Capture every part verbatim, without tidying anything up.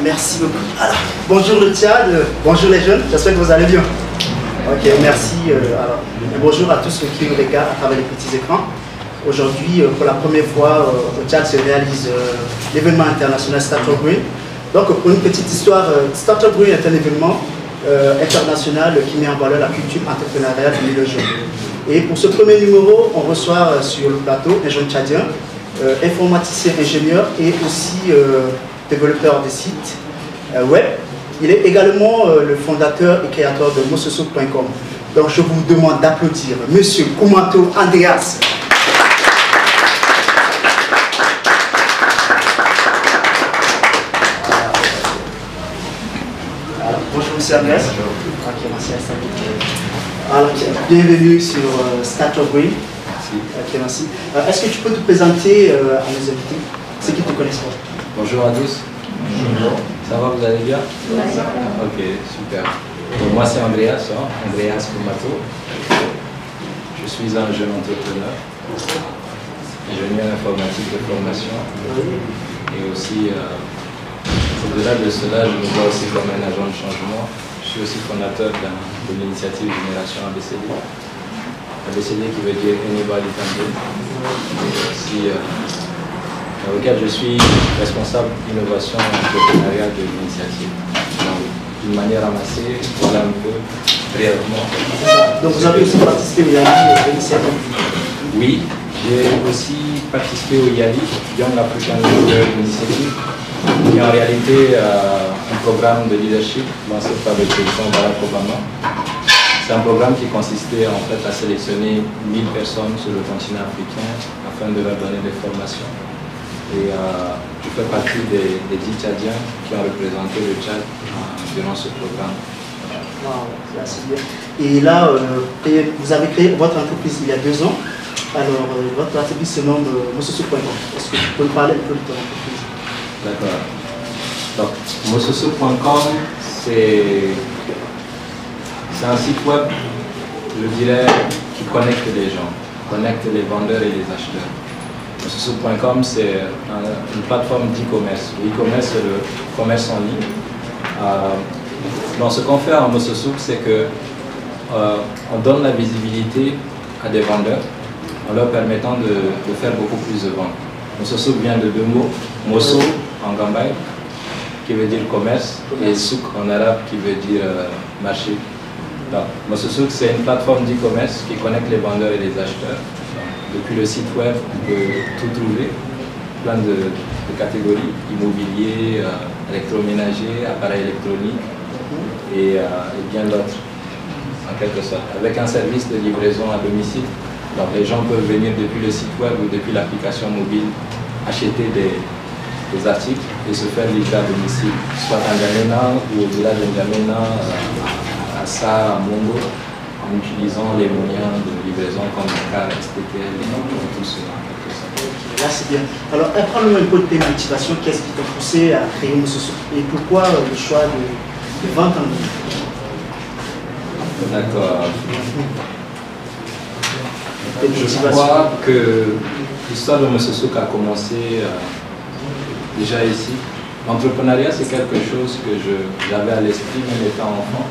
Merci beaucoup. Alors, bonjour le Tchad, bonjour les jeunes, j'espère que vous allez bien. Ok, merci. Euh, alors, et bonjour à tous ceux qui nous regardent à travers les petits écrans. Aujourd'hui, euh, pour la première fois, euh, au Tchad se réalise euh, l'événement international Startup Green. Donc, pour une petite histoire, euh, Startup Green est un événement euh, international qui met en valeur la culture entrepreneuriale du milieu jeune. Et pour ce premier numéro, on reçoit euh, sur le plateau un jeune Tchadien, euh, informaticien ingénieur et aussi euh, développeur de sites euh, web. Il est également euh, le fondateur et créateur de mososo point com. Donc je vous demande d'applaudir Monsieur Koumato Andreas. Alors, bonjour Monsieur Andreas. Okay, merci. Alors, bienvenue sur euh, Startup Green. Merci. Okay, merci. Euh, Est-ce que tu peux te présenter euh, à nos invités, ceux qui te connaissent pas? Bonjour à tous. Bonjour. Ça va, vous allez bien? Oui. Ok, super. Donc, moi c'est Andreas, hein, Andreas Koumato. Je suis un jeune entrepreneur, ingénieur informatique de formation. Et aussi, euh, au-delà de cela, je me vois aussi comme un agent de changement. Je suis aussi fondateur de l'initiative Génération A B C D. A B C D qui veut dire Anybody Can Do. Et aussi, euh, dans lequel je suis responsable d'innovation et entrepreneuriat de l'initiative. D'une manière amassée, voilà un peu brièvement. Donc vous avez aussi participé au Yali l'initiative? Oui, j'ai aussi participé au Yali, Young African Leader Initiative, qui est en réalité euh, un programme de leadership lancé par le président Barack Obama. C'est un programme qui consistait en fait à sélectionner mille personnes sur le continent africain afin de leur donner des formations. Et euh, je fais partie des, des dix Tchadiens qui ont représenté le Tchad euh, durant ce programme. Wow, c'est bien. Et là, euh, vous avez créé votre entreprise il y a deux ans. Alors, euh, votre entreprise se nomme euh, mososo point com. Est-ce que tu peux nous parler un peu de ton entreprise? D'accord. Donc, mososo point com, c'est un site web, je dirais, qui connecte les gens, connecte les vendeurs et les acheteurs. mososo point com, c'est une plateforme d'e-commerce. Le e-commerce, c'est le commerce en ligne. Euh, donc, ce qu'on fait en Mososo, c'est que euh, on donne la visibilité à des vendeurs en leur permettant de, de faire beaucoup plus de ventes. Mososo vient de deux mots, Moso en Gambay, qui veut dire commerce, et Souk en arabe, qui veut dire euh, marché. Donc, Mososo, c'est une plateforme d'e-commerce qui connecte les vendeurs et les acheteurs. Depuis le site web, on peut tout trouver, plein de, de catégories, immobilier, euh, électroménager, appareils électroniques et, euh, et bien d'autres, en quelque sorte. Avec un service de livraison à domicile, donc les gens peuvent venir depuis le site web ou depuis l'application mobile, acheter des, des articles et se faire livrer à domicile, soit à N'Djamena ou au-delà de N'Djamena, euh, à Sa, à Mongo, en utilisant les moyens de livraison comme le car S T T L et tout cela. Là, c'est bien. Alors, parle-nous un peu de tes motivations. Qu'est-ce qui t'a poussé à créer Mososo? Et pourquoi euh, le choix de, de vente en ligne? D'accord. Je crois que l'histoire de Mososo a commencé euh, déjà ici. L'entrepreneuriat, c'est quelque chose que j'avais à l'esprit même étant enfant.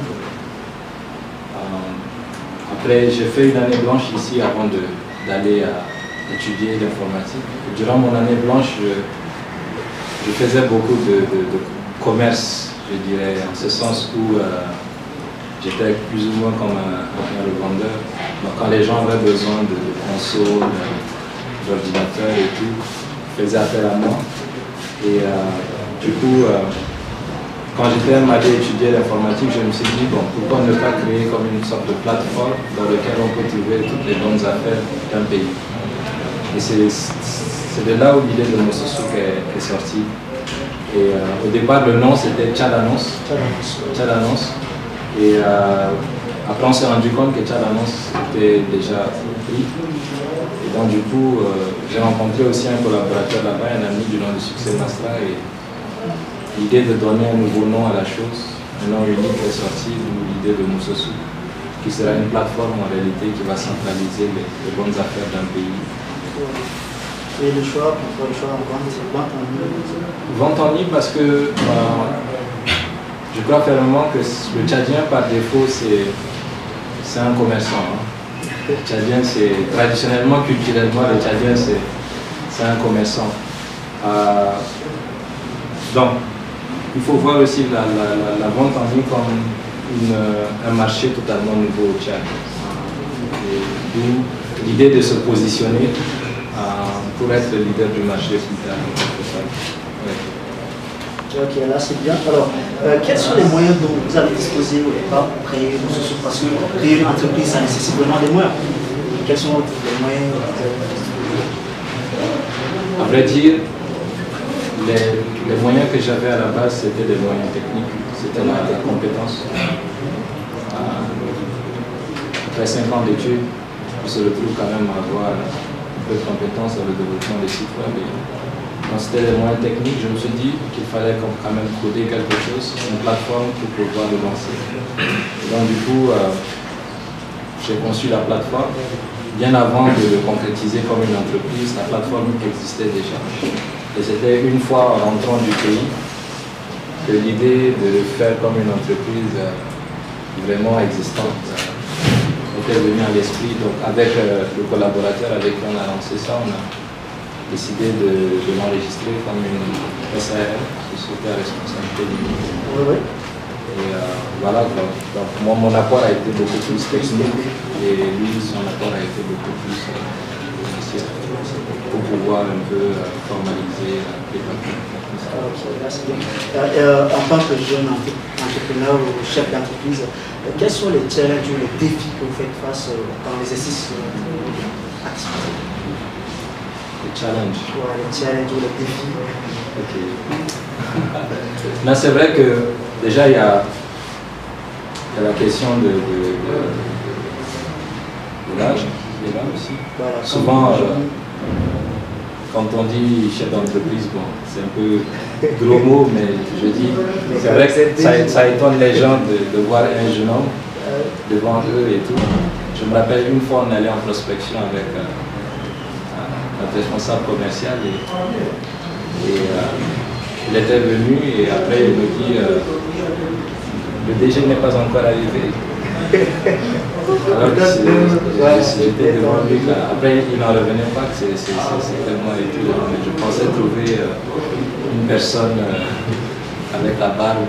Après, j'ai fait une année blanche ici avant d'aller étudier l'informatique. Durant mon année blanche, je, je faisais beaucoup de, de, de commerce, je dirais, en ce sens où euh, j'étais plus ou moins comme un, un revendeur. Donc, quand les gens avaient besoin de, de consoles, d'ordinateurs et tout, ils faisaient appel à moi. Et euh, du coup, euh, quand j'étais allé étudier l'informatique, je me suis dit, bon, pourquoi ne pas créer comme une sorte de plateforme dans laquelle on peut trouver toutes les bonnes affaires d'un pays. Et c'est de là où l'idée de Mososo est, est sortie. Et euh, au départ, le nom c'était Tchad Annonce. Tchad Annonce. Et euh, après, on s'est rendu compte que Tchad Annonce était déjà pris. Et donc, du coup, euh, j'ai rencontré aussi un collaborateur là-bas, un ami du nom de Succès Mastra. Et l'idée de donner un nouveau nom à la chose, un nom unique est sorti, l'idée de Mososo, qui sera une plateforme en réalité qui va centraliser les, les bonnes affaires d'un pays. Et le choix, pourquoi le choix en vente, vente en ligne? Vente en ligne parce que euh, je crois fermement que le Tchadien par défaut c'est un commerçant. Hein. Le Tchadien c'est traditionnellement, culturellement, le Tchadien c'est un commerçant. Euh, donc il faut voir aussi la, la, la, la vente en ligne comme une, un marché totalement nouveau au Tchad. D'où l'idée de se positionner euh, pour être le leader du marché plus tard. Ouais. Ok, là c'est bien. Alors, euh, quels sont les moyens dont vous avez disposé au départ pour créer une société? Parce que créer une entreprise, ça nécessite vraiment des moyens. Quels sont les moyens? À vrai dire, les, les moyens que j'avais à la base, c'était des moyens techniques, c'était la compétence. Euh, après cinq ans d'études, on se retrouve quand même à avoir un peu de compétences dans le développement des sites web. Donc c'était des moyens techniques, je me suis dit qu'il fallait quand même coder quelque chose, une plateforme pour pouvoir le lancer. Donc du coup, euh, j'ai conçu la plateforme. Bien avant de le concrétiser comme une entreprise, la plateforme existait déjà. Et c'était une fois en rentrant du pays que l'idée de le faire comme une entreprise euh, vraiment existante euh, était venue à l'esprit. Donc avec euh, le collaborateur avec qui on a lancé ça, on a décidé de, de l'enregistrer comme une S A R, société à responsabilité limitée. Oui, oui. Et euh, voilà, donc, donc moi, mon apport a été beaucoup plus technique et lui, son apport a été beaucoup plus logiciel euh, pour pouvoir un peu euh, formaliser euh, les papiers. Okay, merci bien. Euh, en tant que jeune entrepreneur ou chef d'entreprise, euh, quels sont les challenges ou les défis que vous faites face euh, dans l'exercice euh, activité? Les challenges. Ouais, les challenges ou les défis. Ok. Là, c'est vrai que déjà, il y a, il y a la question de, de, de, de l'âge, qui est là aussi. Voilà, souvent, euh, quand on dit chef d'entreprise, bon, c'est un peu gros mot, mais je dis, c'est vrai que ça, ça étonne les gens de, de voir un jeune homme devant eux et tout. Je me rappelle une fois, on allait en prospection avec euh, notre responsable commercial et, et euh, il était venu et après il me dit euh, le D G n'est pas encore arrivé. Alors que j'étais devant lui, là. Après il n'en revenait pas que c'est tellement étudiant, mais je pensais trouver euh, une personne euh, avec la barbe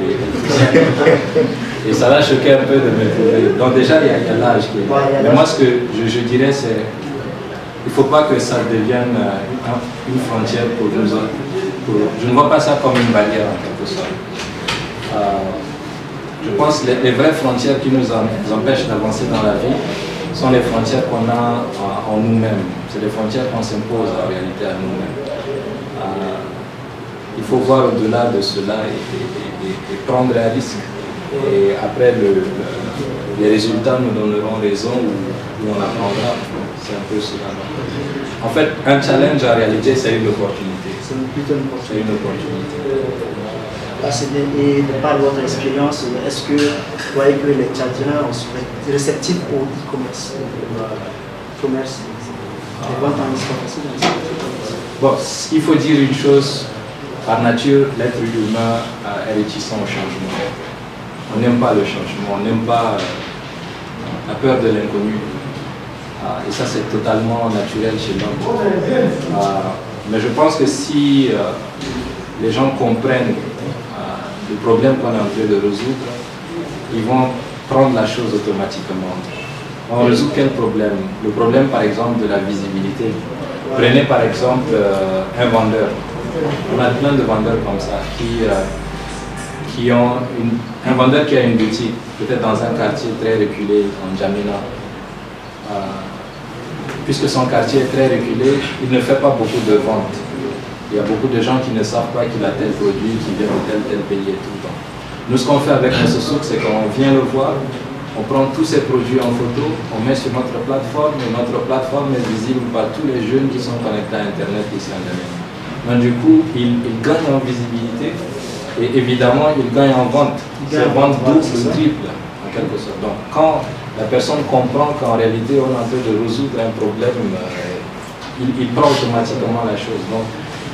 et, et ça l'a choqué un peu de me trouver. Donc déjà il y a, a l'âge qui est. Mais moi ce que je, je dirais c'est il ne faut pas que ça devienne euh, une frontière pour nous autres. Pour, je ne vois pas ça comme une barrière en quelque sorte. Euh, je pense que les, les vraies frontières qui nous, en, nous empêchent d'avancer dans la vie sont les frontières qu'on a en, en nous-mêmes. C'est les frontières qu'on s'impose en réalité à nous-mêmes. Euh, il faut voir au-delà de cela et, et, et, et prendre un risque. Et après, le, le, les résultats nous donneront raison ou, ou on apprendra. C'est un peu cela. En fait, un challenge en réalité, c'est une opportunité. C'est plutôt une opportunité. Une opportunité. Ah, bien. Et de par votre expérience, est-ce que vous voyez que les Tchadiens sont réceptifs au e-commerce? Commerce, les ventes en ligne sont faciles. Bon, il faut dire une chose, par nature, l'être humain est réticent au changement. On n'aime pas le changement, on n'aime pas la peur de l'inconnu. Uh, et ça, c'est totalement naturel chez l'homme. Uh, mais je pense que si uh, les gens comprennent uh, le problème qu'on est en train de résoudre, ils vont prendre la chose automatiquement. On résout quel problème? Le problème, par exemple, de la visibilité. Prenez par exemple uh, un vendeur. On a plein de vendeurs comme ça qui, uh, qui ont une, un vendeur qui a une boutique, peut-être dans un quartier très reculé, en Djamena. Uh, puisque son quartier est très reculé, il ne fait pas beaucoup de ventes. Il y a beaucoup de gens qui ne savent pas qu'il a tel produit, qui vient de tel tel pays et tout. Donc, nous, ce qu'on fait avec notre souk, c'est qu'on vient le voir, on prend tous ces produits en photo, on met sur notre plateforme, et notre plateforme est visible par tous les jeunes qui sont connectés à Internet ici en Amérique. Donc du coup, ils, ils gagnent en visibilité et évidemment, ils gagnent en vente. C'est vente double ou triple, en quelque sorte. Donc, quand la personne comprend qu'en réalité, on est en train de résoudre un problème, euh, il, il prend automatiquement la chose. Donc,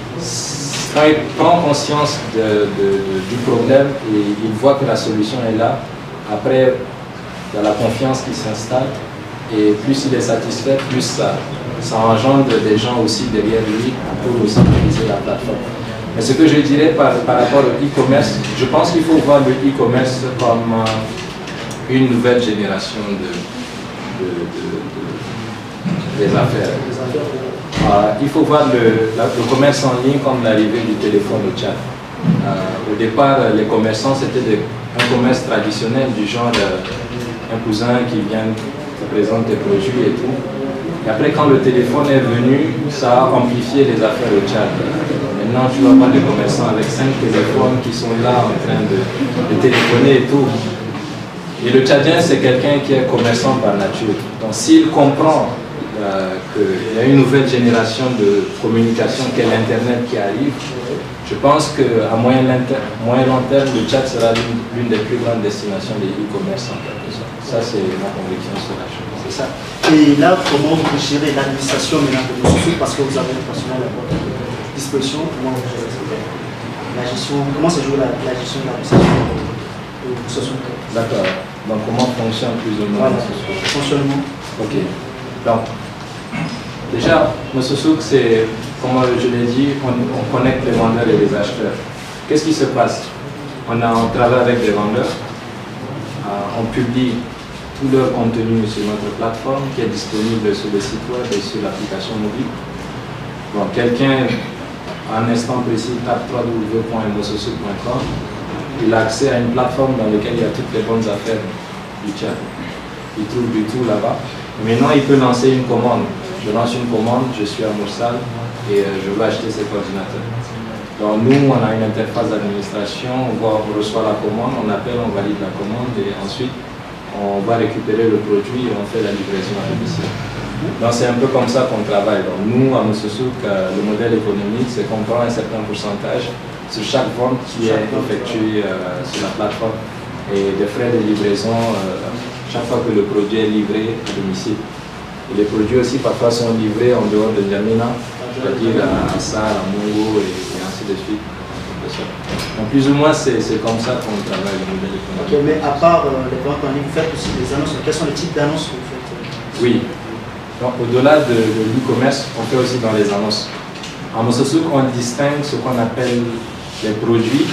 quand il prend conscience de, de, de, du problème et il voit que la solution est là, après, il y a la confiance qui s'installe et plus il est satisfait, plus ça, ça engendre des gens aussi derrière lui pour aussi utiliser la plateforme. Mais ce que je dirais par, par rapport au e-commerce, je pense qu'il faut voir le e-commerce comme euh, une nouvelle génération de, de, de, de, des affaires. Euh, il faut voir le, la, le commerce en ligne comme l'arrivée du téléphone au chat. Euh, au départ, les commerçants, c'était un commerce traditionnel du genre euh, un cousin qui vient te présente des produits et tout. Et après, quand le téléphone est venu, ça a amplifié les affaires au chat. Maintenant, tu vas voir des commerçants avec cinq téléphones qui sont là en train de, de téléphoner et tout. Et le Tchadien, c'est quelqu'un qui est commerçant par nature. Donc, s'il comprend euh, qu'il y a une nouvelle génération de communication qu'est l'Internet qui arrive, je pense qu'à moyen, moyen long terme, le Tchad sera l'une des plus grandes destinations des e-commerce en quelque sorte. Ça, c'est ma conviction sur la chose. C'est ça. Et là, comment vous gérez l'administration maintenant de vos sous, parce que vous avez un personnel à votre disposition, comment vous gérez la gestion, comment se joue la, la gestion de l'administration de vos sous? D'accord. Donc, comment fonctionne plus ou moins voilà. le fonctionnement? Ok. Donc, déjà, le Soussouk, c'est, comme je l'ai dit, on, on connecte les vendeurs et les acheteurs. Qu'est-ce qui se passe? On, a, on travaille avec des vendeurs, euh, on publie tout leur contenu sur notre plateforme qui est disponible sur le site web et sur l'application mobile. Donc, quelqu'un, à un instant précis, tape w w w point mososouk point com, il a accès à une plateforme dans laquelle il y a toutes les bonnes affaires du Tchad. Il trouve du tout là-bas. Maintenant, il peut lancer une commande. Je lance une commande, je suis à Moussal et euh, je veux acheter cet ordinateur. Donc nous, on a une interface d'administration, on, on reçoit la commande, on appelle, on valide la commande et ensuite on va récupérer le produit et on fait la livraison à domicile. Donc c'est un peu comme ça qu'on travaille. Donc nous, à Moussoussouk, euh, le modèle économique, c'est qu'on prend un certain pourcentage sur chaque vente qui est effectuée euh, sur la plateforme et des frais de livraison euh, chaque fois que le produit est livré à domicile. Et les produits aussi parfois sont livrés en dehors de N'Djamena, c'est-à-dire à Assar, à Mongo et, et ainsi de suite. Donc plus ou moins c'est comme ça qu'on travaille le modèle économique. Ok, mais à part euh, les ventes en ligne, vous faites aussi des annonces. Quels sont les types d'annonces que vous faites? Oui. Donc au-delà de, de l'e-commerce, on fait aussi dans les annonces. En Moussoussouk, on distingue ce qu'on appelle les produits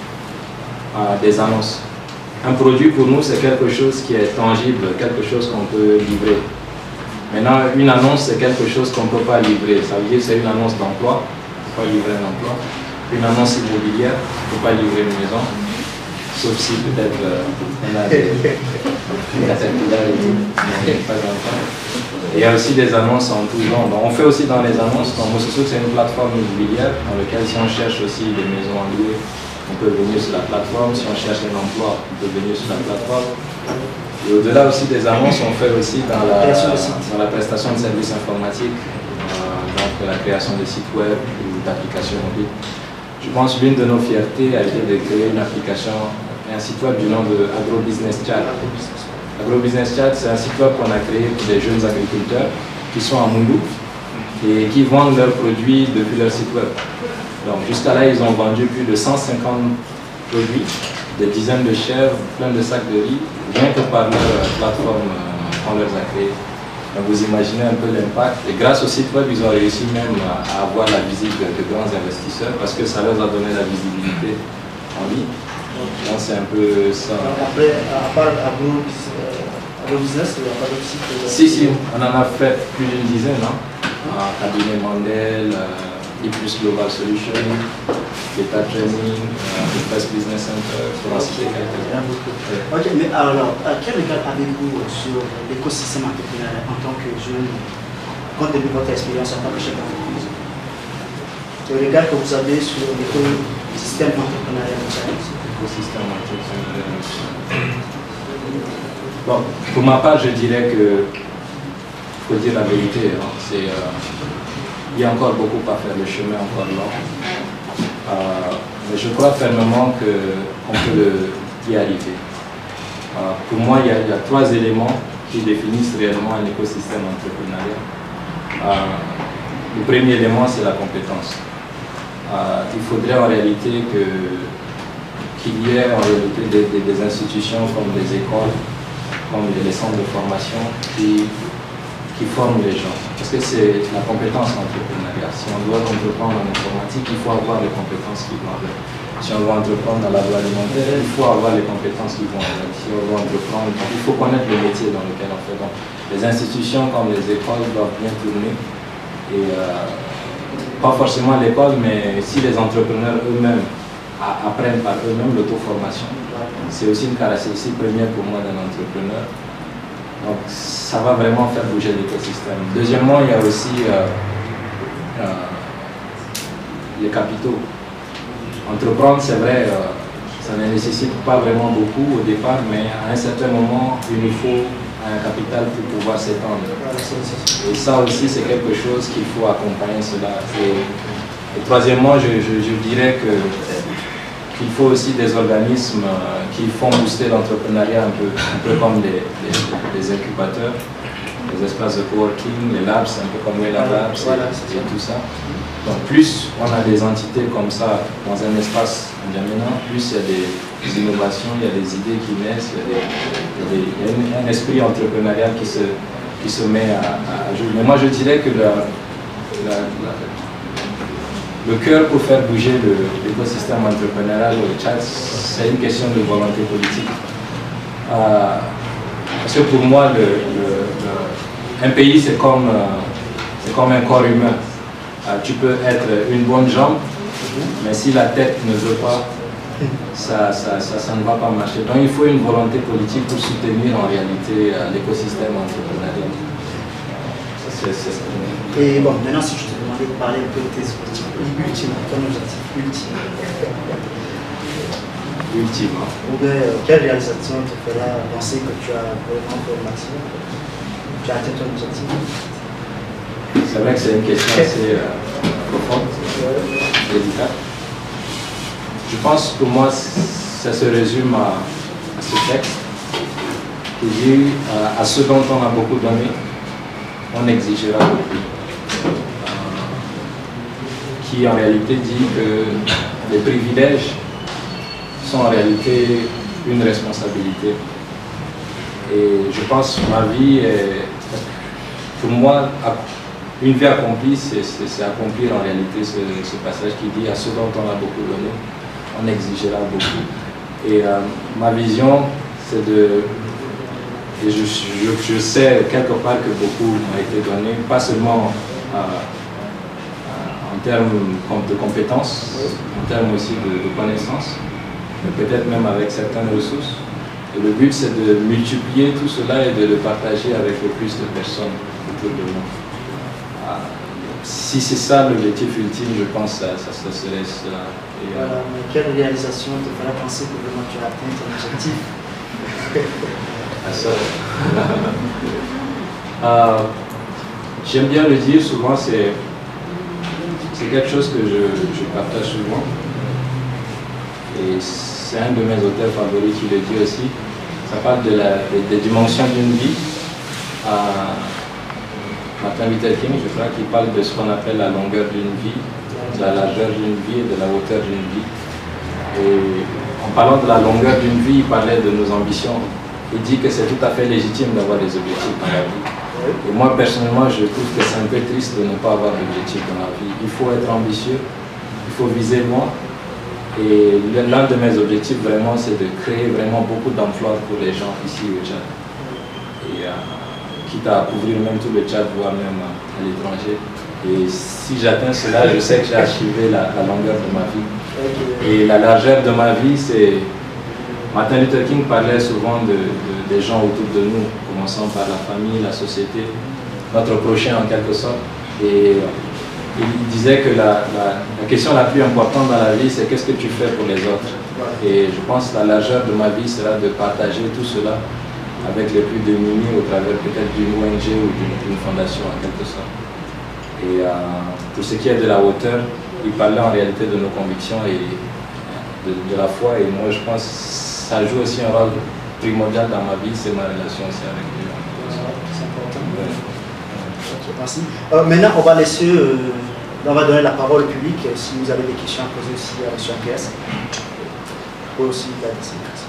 euh, des annonces. Un produit pour nous, c'est quelque chose qui est tangible, quelque chose qu'on peut livrer. Maintenant, une annonce, c'est quelque chose qu'on ne peut pas livrer. Ça veut dire que c'est une annonce d'emploi, on ne peut pas livrer un emploi. Une annonce immobilière, on ne peut pas livrer une maison. Sauf si peut-être euh, on a des caterpillars et tout, mais pas d'emploi. Et il y a aussi des annonces en tout genre. Donc, on fait aussi dans les annonces. Donc, Moussoussouk, c'est une plateforme immobilière dans laquelle si on cherche aussi des maisons à louer, on peut venir sur la plateforme. Si on cherche un emploi, on peut venir sur la plateforme. Et au-delà aussi des annonces, on fait aussi dans la, dans la prestation de services informatiques, euh, donc la création de sites web ou d'applications mobiles. Je pense que l'une de nos fiertés a été de créer une application, un site web du nom de AgroBusiness Chat. AgroBusiness Chat, c'est un site web qu'on a créé pour des jeunes agriculteurs qui sont à Moundou et qui vendent leurs produits depuis leur site web. Donc jusqu'à là, ils ont vendu plus de cent cinquante produits, des dizaines de chèvres, plein de sacs de riz, rien que par leur plateforme euh, qu'on leur a créée. Donc vous imaginez un peu l'impact. Et grâce au site web, ils ont réussi même à, à avoir la visite de, de grands investisseurs parce que ça leur a donné la visibilité en ligne. Donc c'est un peu ça. Donc après, à part AgroBusiness, il n'y a pas d'autres sites? Si, si, on en a fait plus d'une dizaine. Hein. Un cabinet Mandel, euh, E plus Global Solution, Beta Training, le First Business Center, pour en citer quelques-uns. Ok, mais alors, quel regard avez-vous sur l'écosystème entrepreneurial en tant que jeune, compte tenu de votre expérience en tant que chef d'entreprise? Le regard que vous avez sur l'écosystème entrepreneurial au Tchad? L'écosystème entrepreneurial. Bon, pour ma part, je dirais que, il faut dire la vérité, hein, c'est... Euh, il y a encore beaucoup à faire, le chemin est encore long. Euh, mais je crois fermement qu'on peut le, y arriver. Euh, pour moi, il y, a, il y a trois éléments qui définissent réellement un écosystème entrepreneurial. Euh, le premier élément, c'est la compétence. Euh, il faudrait en réalité que qu'il y ait en réalité des, des, des institutions comme les écoles, comme les centres de formation qui, qui forment les gens. Parce que c'est la compétence entrepreneuriale. Si on doit entreprendre en informatique, il faut avoir les compétences qui vont avec. Si on doit entreprendre dans l'agroalimentaire, il faut avoir les compétences qui vont avec. Si on doit entreprendre, il faut connaître le métier dans lequel on fait. Donc, les institutions comme les écoles doivent bien tourner. Et euh, pas forcément l'école, mais si les entrepreneurs eux-mêmes apprennent par eux-mêmes l'auto-formation, c'est aussi une caractéristique première pour moi d'un entrepreneur. Donc ça va vraiment faire bouger l'écosystème. Deuxièmement, il y a aussi euh, euh, les capitaux. Entreprendre, c'est vrai, euh, ça ne nécessite pas vraiment beaucoup au départ, mais à un certain moment, il nous faut un capital pour pouvoir s'étendre. Et ça aussi, c'est quelque chose qu'il faut accompagner cela. Et, et troisièmement, je, je, je dirais que qu'il faut aussi des organismes euh, qui font booster l'entrepreneuriat un peu, un peu comme des, des, des incubateurs, les espaces de coworking, les labs, un peu comme les labs voilà, et, et tout ça. Donc plus on a des entités comme ça dans un espace indéterminé, plus il y a des, des innovations, il y a des idées qui naissent, il y a, des, il y a, des, il y a une, un esprit entrepreneurial qui se, qui se met à, à jouer. Mais moi je dirais que la, la, la, le cœur pour faire bouger l'écosystème entrepreneurial au Tchad, c'est une question de volonté politique. Euh, parce que pour moi, le, le, le, un pays, c'est comme, euh, c'est comme un corps humain. Euh, tu peux être une bonne jambe, mais si la tête ne veut pas, ça, ça, ça, ça ne va pas marcher. Donc il faut une volonté politique pour soutenir en réalité euh, l'écosystème entrepreneurial. C'est ça. Et bon, maintenant, si je te demandais de parler un peu de tes objectifs ultimes, ton objectif ultime. Ultime. Ou bien, euh, quelle réalisation te fera penser que tu as vraiment fait le maximum? Tu as atteint ton objectif? C'est vrai que c'est une question assez euh, profonde, délicate. Je pense que moi, ça se résume à, à ce texte qui dit euh, à ceux dont on a beaucoup donné, on exigera beaucoup. Qui en réalité dit que les privilèges sont en réalité une responsabilité. Et je pense que ma vie est, pour moi, une vie accomplie, c'est accomplir en réalité ce, ce passage qui dit à ceux dont on a beaucoup donné, on exigera beaucoup. Et euh, ma vision, c'est de... Et je, je, je sais quelque part que beaucoup m'a été donné, pas seulement euh, en termes de compétences, en termes aussi de, de connaissances, mais peut-être même avec certaines ressources. Et le but, c'est de multiplier tout cela et de le partager avec le plus de personnes autour de nous. Ah, si c'est ça l'objectif ultime, je pense que ça, ça, ça serait cela. Et, voilà, euh, mais quelle réalisation te fera penser que vraiment tu as atteint ton objectif? À ça. euh, J'aime bien le dire, souvent c'est quelque chose que je, je partage souvent. Et c'est un de mes auteurs favoris qui le dit aussi. Ça parle de la, des, des dimensions d'une vie. Euh, Martin Luther King, je crois qu'il parle de ce qu'on appelle la longueur d'une vie, de la largeur d'une vie et de la hauteur d'une vie. Et en parlant de la longueur d'une vie, il parlait de nos ambitions. Il dit que c'est tout à fait légitime d'avoir des objectifs dans la vie. Et moi, personnellement, je trouve que c'est un peu triste de ne pas avoir d'objectifs dans la vie. Il faut être ambitieux, il faut viser loin. Et l'un de mes objectifs, vraiment, c'est de créer vraiment beaucoup d'emplois pour les gens ici au Tchad. Et euh, quitte à couvrir même tout le Tchad, voire même à l'étranger. Et si j'atteins cela, je sais que j'ai achevé la, la longueur de ma vie. Et la largeur de ma vie, c'est... Martin Luther King parlait souvent de, de, des gens autour de nous, commençant par la famille, la société, notre prochain en quelque sorte. Et il disait que la, la, la question la plus importante dans la vie, c'est qu'est-ce que tu fais pour les autres. Et je pense que la largeur de ma vie sera de partager tout cela avec les plus démunis au travers peut-être d'une O N G ou d'une fondation en quelque sorte. Et euh, pour ce qui est de la hauteur, il parlait en réalité de nos convictions et de, de la foi. Et moi, je pense que ça joue aussi un rôle primordial dans ma vie, c'est ma relation aussi avec Dieu. C'est important. Ouais. Ok. Merci. Euh, maintenant, on va laisser, euh, on va donner la parole au public. Euh, si vous avez des questions à poser aussi à M. Andreas, vous pouvez aussi la laisser. Merci.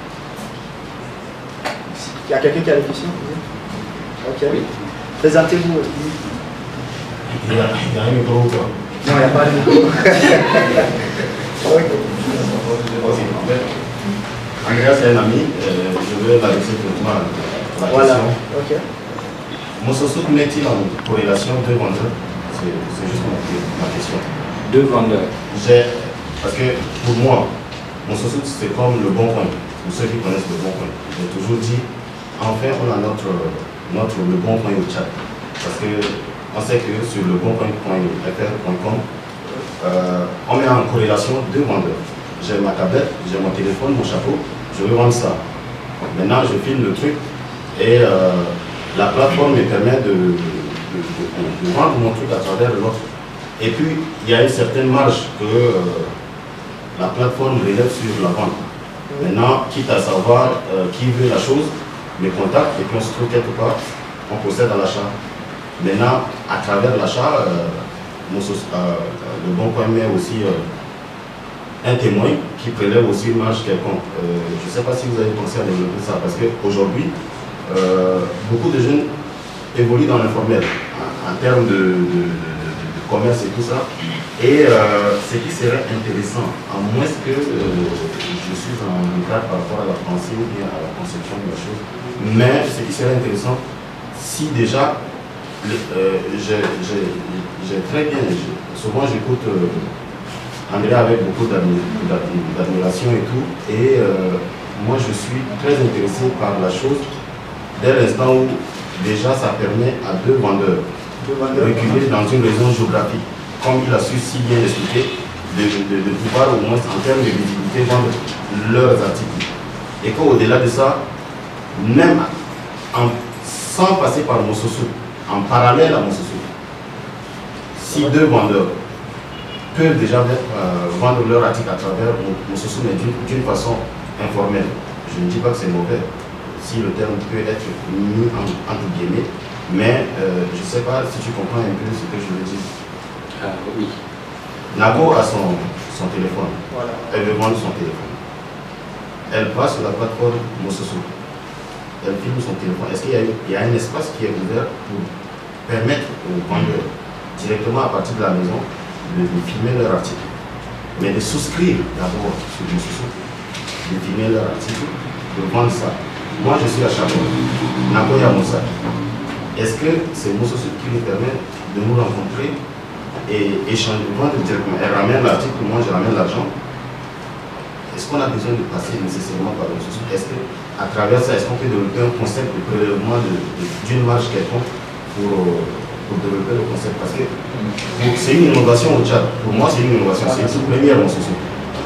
Il y a quelqu'un qui a des questions? Ok. Oui. Présentez-vous. Il y a, il y a un micro ou pas? Non, il n'y a pas de micro. Okay. Andreas est un ami, euh, je vais la laisser pour toi la Voilà. question. Okay. Mon socio met-il en corrélation deux vendeurs? C'est juste ma question. Deux vendeurs. Parce que pour moi, mon socio c'est comme le bon coin. Pour ceux qui connaissent le bon coin, j'ai toujours dit, enfin on a notre, notre le bon coin au chat. Parce que on sait que sur le bon coin point f r point com, euh, on met en corrélation deux vendeurs. J'ai ma tablette, j'ai mon téléphone, mon chapeau, je veux vendre ça. Maintenant, je filme le truc et euh, la plateforme me permet de, de, de, de vendre mon truc à travers l'autre. Et puis, il y a une certaine marge que euh, la plateforme relève sur la vente. Maintenant, quitte à savoir euh, qui veut la chose, me contacte et puis on se trouve quelque part, on procède à l'achat. Maintenant, à travers l'achat, euh, euh, le bon coin met aussi euh, un témoin qui prélève aussi une marge quelconque. Euh, je ne sais pas si vous avez pensé à développer ça, parce qu'aujourd'hui, euh, beaucoup de jeunes évoluent dans l'informel en, en termes de, de, de, de commerce et tout ça. Et euh, ce qui serait intéressant, à moins que euh, je suis en retard par rapport à la pensée ou bien à la conception de la chose, mais ce qui serait intéressant, si déjà, euh, j'ai très bien, souvent j'écoute euh, Andrea avec beaucoup d'admiration et tout, et euh, moi je suis très intéressé par la chose dès l'instant où déjà ça permet à deux vendeurs de reculer dans une région géographique, comme il a su si bien expliquer, de, de, de pouvoir au moins en termes de visibilité vendre leurs articles. Et qu'au-delà de ça, même en, sans passer par mon socio, en parallèle à mon socio, si deux vendeurs peuvent déjà euh, vendre leur article à travers mon, mon socio, mais d'une façon informelle, je ne dis pas que c'est mauvais, si le terme peut être mis en, entre guillemets, mais euh, je ne sais pas si tu comprends un peu ce que je veux dire. Ah, oui. Nago a son, son téléphone. Voilà. Elle veut vendre son téléphone. Elle passe sur la plateforme Mon Socio. Elle filme son téléphone. Est-ce qu'il y, y a un espace qui est ouvert pour permettre aux vendeurs, directement à partir de la maison, de, de filmer leur article, mais de souscrire d'abord sur Mon Socio, de filmer leur article, de vendre ça. Moi, je suis à Chapeau. Nago est à Moussa. Est-ce que c'est Mon Socio qui nous permet de nous rencontrer et échanger, vendre directement? Elle ramène l'article, moi je ramène l'argent. Est-ce qu'on a besoin de passer nécessairement par Mon Socio? Est-ce qu'à travers ça, est-ce qu'on peut développer un concept de prélèvement d'une marge quelconque pour, pour développer le concept? Parce que c'est une innovation au Tchad. Pour moi, c'est une innovation. C'est une première Mon Socio.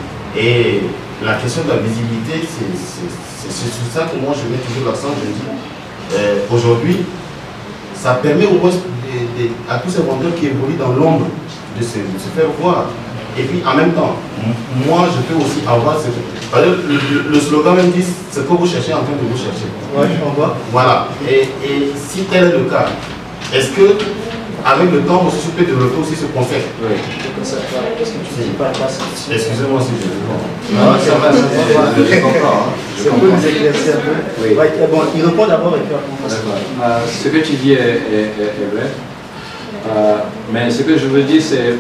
Et la question de la visibilité, c'est sur ça que moi je mets toujours l'accent. Je me dis, euh, aujourd'hui, ça permet au moins de, de, à tous ces vendeurs qui évoluent dans l'ombre de, de se faire voir. Et puis en même temps, moi je peux aussi avoir ce que... Le, le, le slogan même dit ce que vous cherchez en train de vous chercher. Oui, on voit. Voilà. Et, et si tel est le cas, est-ce que avec le temps, on peut développer aussi ce concept? Oui. Qu'est-ce que tu dis par rapport à ça? Excusez-moi si je réponds. Non, ça va, je comprends. C'est pour nous éclaircir un peu. Oui. Ouais, bon, il répond d'abord et puis on passe. Euh, ce que tu dis est, est, est, est vrai. Euh, mais ce que je veux dire, c'est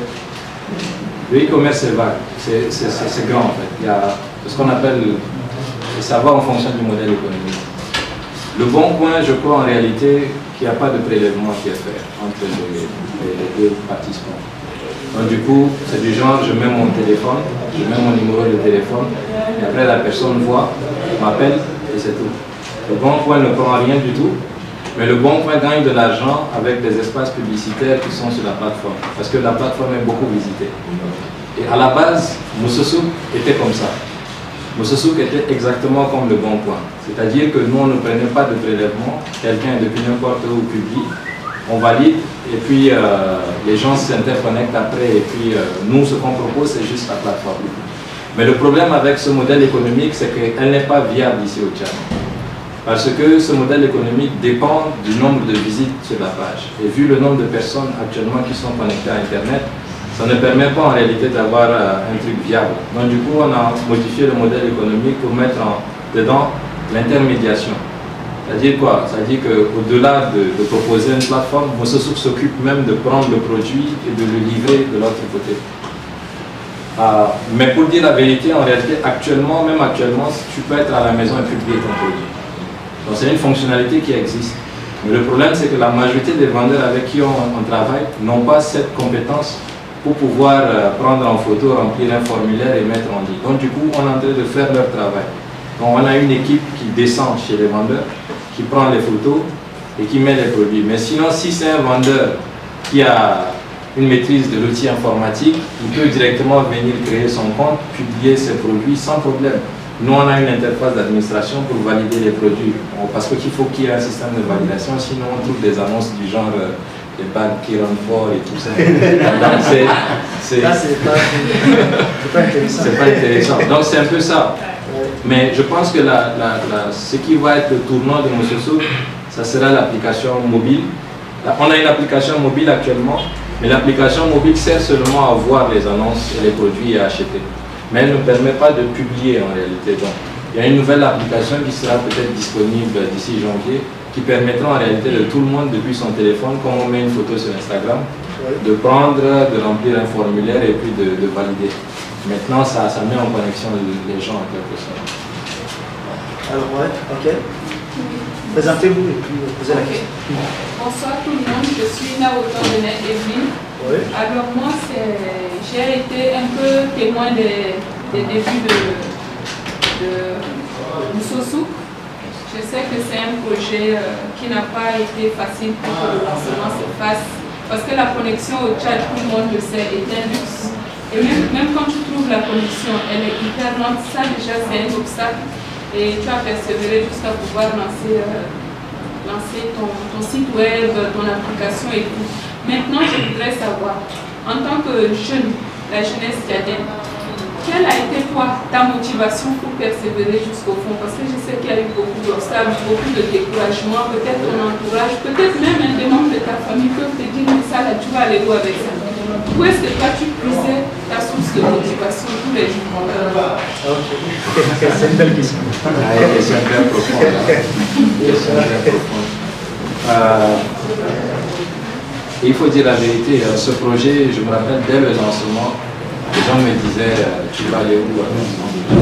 le e-commerce, c'est vague. C'est grand en fait. Il y a ce qu'on appelle, ça va en fonction du modèle économique. Le bon coin, je crois en réalité qu'il n'y a pas de prélèvement qui est fait entre les, les, les deux participants. Donc du coup, c'est du genre, je mets mon téléphone, je mets mon numéro de téléphone, et après la personne voit, m'appelle, et c'est tout. Le bon coin ne prend rien du tout, mais le bon coin gagne de l'argent avec des espaces publicitaires qui sont sur la plateforme, parce que la plateforme est beaucoup visitée. Et à la base, Mon Socio était comme ça. Mon Socio était exactement comme le bon coin. C'est-à-dire que nous, on ne prenait pas de prélèvement, quelqu'un depuis n'importe où publie, on valide, et puis euh, les gens s'interconnectent après, et puis euh, nous, ce qu'on propose, c'est juste la plateforme. Mais le problème avec ce modèle économique, c'est qu'elle n'est pas viable ici au Tchad. Parce que ce modèle économique dépend du nombre de visites sur la page. Et vu le nombre de personnes actuellement qui sont connectées à Internet, ça ne permet pas en réalité d'avoir un truc viable. Donc du coup, on a modifié le modèle économique pour mettre en, dedans l'intermédiation. C'est-à-dire quoi? C'est-à-dire qu'au-delà de, de proposer une plateforme, Mososouk s'occupe même de prendre le produit et de le livrer de l'autre côté. Euh, mais pour dire la vérité, en réalité, actuellement, même actuellement, tu peux être à la maison et publier ton produit. Donc c'est une fonctionnalité qui existe. Mais le problème, c'est que la majorité des vendeurs avec qui on, on travaille n'ont pas cette compétence pour pouvoir euh, prendre en photo, remplir un formulaire et mettre en ligne. Donc du coup, on est en train de faire leur travail. Donc on a une équipe qui descend chez les vendeurs, qui prend les photos et qui met les produits. Mais sinon, si c'est un vendeur qui a une maîtrise de l'outil informatique, il peut directement venir créer son compte, publier ses produits sans problème. Nous, on a une interface d'administration pour valider les produits. Parce qu'il faut qu'il y ait un système de validation, sinon on trouve des annonces du genre euh, des bagues qui rentrent fort et tout ça. Donc c'est Là, c'est pas, pas intéressant. C'est pas intéressant. Donc c'est un peu ça. Mais je pense que la, la, la, ce qui va être le tournant de Mososouk, ça sera l'application mobile. Là, on a une application mobile actuellement, mais l'application mobile sert seulement à voir les annonces et les produits et à acheter. Mais elle ne permet pas de publier en réalité. Donc, il y a une nouvelle application qui sera peut-être disponible d'ici janvier, qui permettra en réalité de tout le monde depuis son téléphone, quand on met une photo sur Instagram, de prendre, de remplir un formulaire et puis de, de valider. Maintenant, ça, ça met en connexion les gens en quelque sorte. Alors, ouais, ok. Présentez-vous et puis posez la question. Bonsoir tout le monde, je suis la auteure de Net Evelyne. Oui. Alors moi, j'ai été un peu témoin des, des débuts de, de Mososouk. Je sais que c'est un projet euh, qui n'a pas été facile pour que le lancement se fasse, parce que la connexion au chat, tout le monde le sait, est un luxe. Et même, même quand tu trouves la connexion, elle est hyper lente, ça déjà c'est un obstacle. Et tu as persévéré jusqu'à pouvoir lancer, euh, lancer ton, ton site web, ton application et tout. Maintenant, je voudrais savoir, en tant que jeune, la jeunesse JAM, quelle a été toi, ta motivation pour persévérer jusqu'au fond? Parce que je sais qu'il y a eu beaucoup d'obstacles, beaucoup de découragement, peut-être ton entourage, peut-être même un des membres de ta famille peuvent te dire, mais ça là, tu vas aller où avec ça? Où est-ce que toi tu puisais ta source de motivation tous les jours? C'est une belle question. Ah, une question très profonde. Une question très profonde. Euh, il faut dire la vérité, ce projet, je me rappelle dès le lancement, les gens me disaient, tu vas aller où? euh,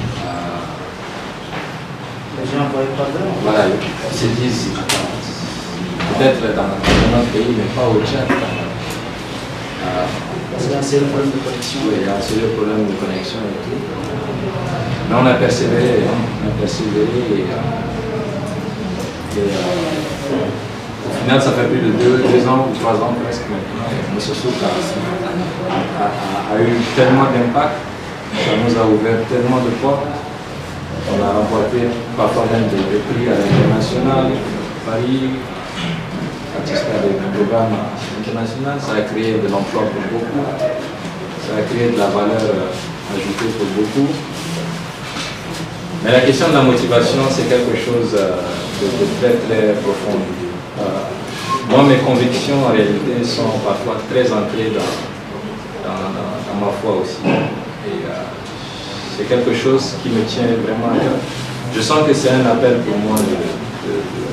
Les gens ne voyaient pas d'heure. Voilà, ils se disent, peut-être dans notre pays, mais pas au Tchad. Parce qu'il y a un sérieux problème de connexion. Oui, il y a un sérieux problème de connexion et tout. Mais on a persévéré, hein. On a persévéré et, euh, et euh, au final, ça fait plus de deux, deux ans ou trois ans presque maintenant. Mososouk a, a, a, a eu tellement d'impact, ça nous a ouvert tellement de portes. On a remporté parfois même des, des prix à l'international, Paris, participé à des programmes internationaux, ça a créé de l'emploi pour beaucoup, ça a créé de la valeur ajoutée pour beaucoup. Mais la question de la motivation, c'est quelque chose de, de très très profond. Euh, moi, mes convictions en réalité sont parfois très ancrées dans, dans, dans, dans ma foi aussi. Et euh, c'est quelque chose qui me tient vraiment à cœur. Je sens que c'est un appel pour moi de, de, de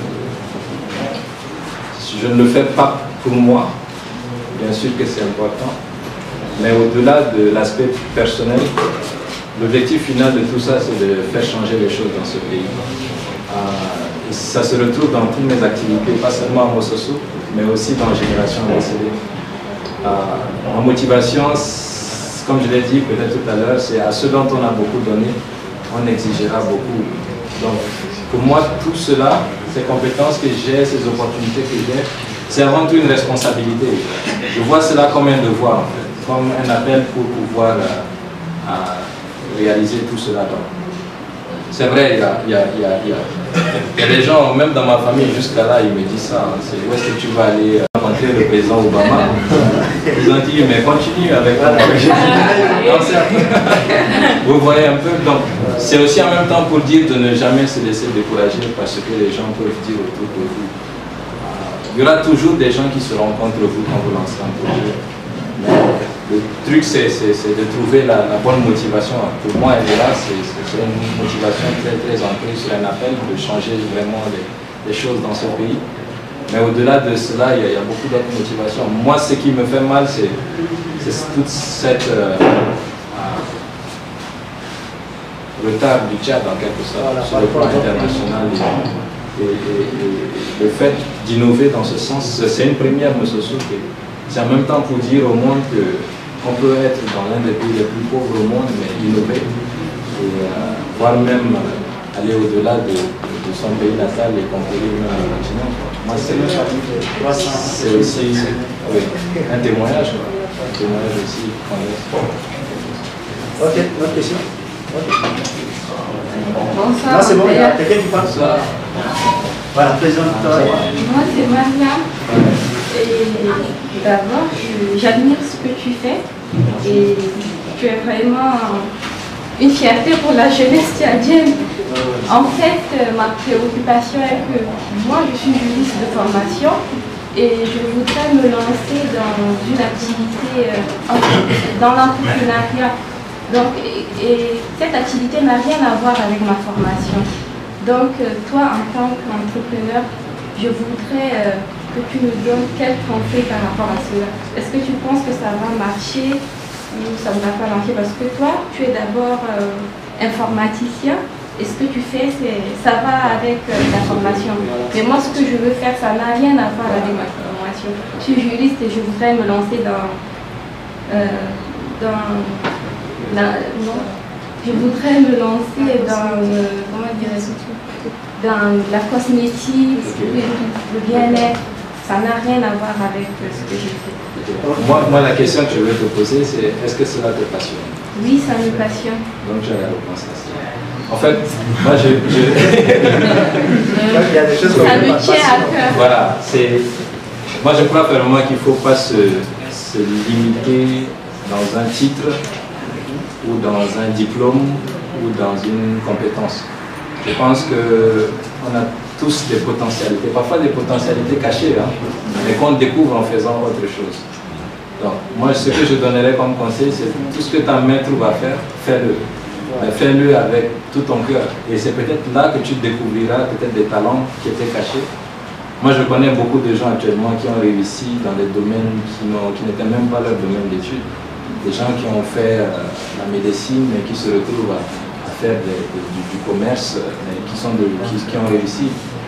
je ne le fais pas pour moi, bien sûr que c'est important, mais au-delà de l'aspect personnel, l'objectif final de tout ça, c'est de faire changer les choses dans ce pays. Euh, et ça se retrouve dans toutes mes activités, pas seulement à Mososouk, mais aussi dans Génération décédée. Euh, ma motivation, comme je l'ai dit peut-être tout à l'heure, c'est à ceux dont on a beaucoup donné, on exigera beaucoup. Donc, pour moi, tout cela, ces compétences que j'ai, ces opportunités que j'ai, c'est avant tout une responsabilité. Je vois cela comme un devoir, en fait, comme un appel pour pouvoir euh, euh, réaliser tout cela. C'est vrai, il y a, il y, a, il y, a, il y a des gens, même dans ma famille, jusqu'à là, ils me disent ça. Hein, où est-ce que tu vas aller? Quand rencontré le président Obama. Ils ont dit, mais continue avec ton projet. Vous voyez un peu, donc c'est aussi en même temps pour dire de ne jamais se laisser décourager parce que les gens peuvent dire autour de vous. Il y aura toujours des gens qui seront contre vous quand vous lancez un projet. Mais le truc, c'est de trouver la, la bonne motivation. Pour moi, elle est là, c'est une motivation très, très ancrée sur un appel de changer vraiment les, les choses dans ce pays. Mais au-delà de cela, il y, a, il y a beaucoup d'autres motivations. Moi, ce qui me fait mal, c'est toute cette euh, euh, retard du Tchad, en quelque sorte, sur le plan international. Et, et, et, et le fait d'innover dans ce sens, c'est une première, M. Soussouk. C'est en même temps pour dire au monde qu'on peut être dans l'un des pays les plus pauvres au monde, mais innover, et euh, voire même euh, aller au-delà de, de, de son pays natal et conquérir même le continent. Moi, c'est aussi oui, un témoignage, quoi. Un témoignage aussi qu'on laisse. Ok, autre question. Bonsoir. Non, c'est bon, il y a quelqu'un qui parle. Voilà, président. Moi, c'est Maria. Et d'abord, j'admire ce que tu fais. Et tu es vraiment une fierté pour la jeunesse tchadienne. En fait, ma préoccupation est que moi, je suis juriste de formation et je voudrais me lancer dans une activité dans l'entrepreneuriat. Donc, et, et cette activité n'a rien à voir avec ma formation. Donc, toi, en tant qu'entrepreneur, je voudrais euh, que tu nous donnes quelques conseils par rapport à cela. Est-ce que tu penses que ça va marcher ou ça ne va pas marcher? Parce que toi, tu es d'abord euh, informaticien et ce que tu fais, ça va avec euh, la formation. Mais moi, ce que je veux faire, ça n'a rien à voir avec ma formation. Je suis juriste et je voudrais me lancer dans... Euh, dans la, non, je voudrais me lancer dans... Euh, comment dirais-je, dans la cosmétique, le bien-être. Ça n'a rien à voir avec ce que j'ai fait. Moi, moi, la question que je vais te poser, c'est est-ce que cela te passionne? Oui, ça me passionne. Donc, j'ai la réponse à ça. En fait, moi, je... je... Il y a des choses ça me tient à cœur. Voilà, c'est... Moi, je crois vraiment qu'il ne faut pas se, se limiter dans un titre ou dans un diplôme ou dans une compétence. Je pense qu'on a tous des potentialités, parfois des potentialités cachées, hein, mais qu'on découvre en faisant autre chose. Donc, moi, ce que je donnerais comme conseil, c'est tout ce que ta main trouve à faire, fais-le. Mais fais-le avec tout ton cœur. Et c'est peut-être là que tu découvriras peut-être des talents qui étaient cachés. Moi, je connais beaucoup de gens actuellement qui ont réussi dans des domaines qui n'étaient même pas leur domaine d'études. Des gens qui ont fait euh, la médecine, mais qui se retrouvent à, à faire des, des, du, du commerce, mais qui, sont de, qui, qui ont réussi.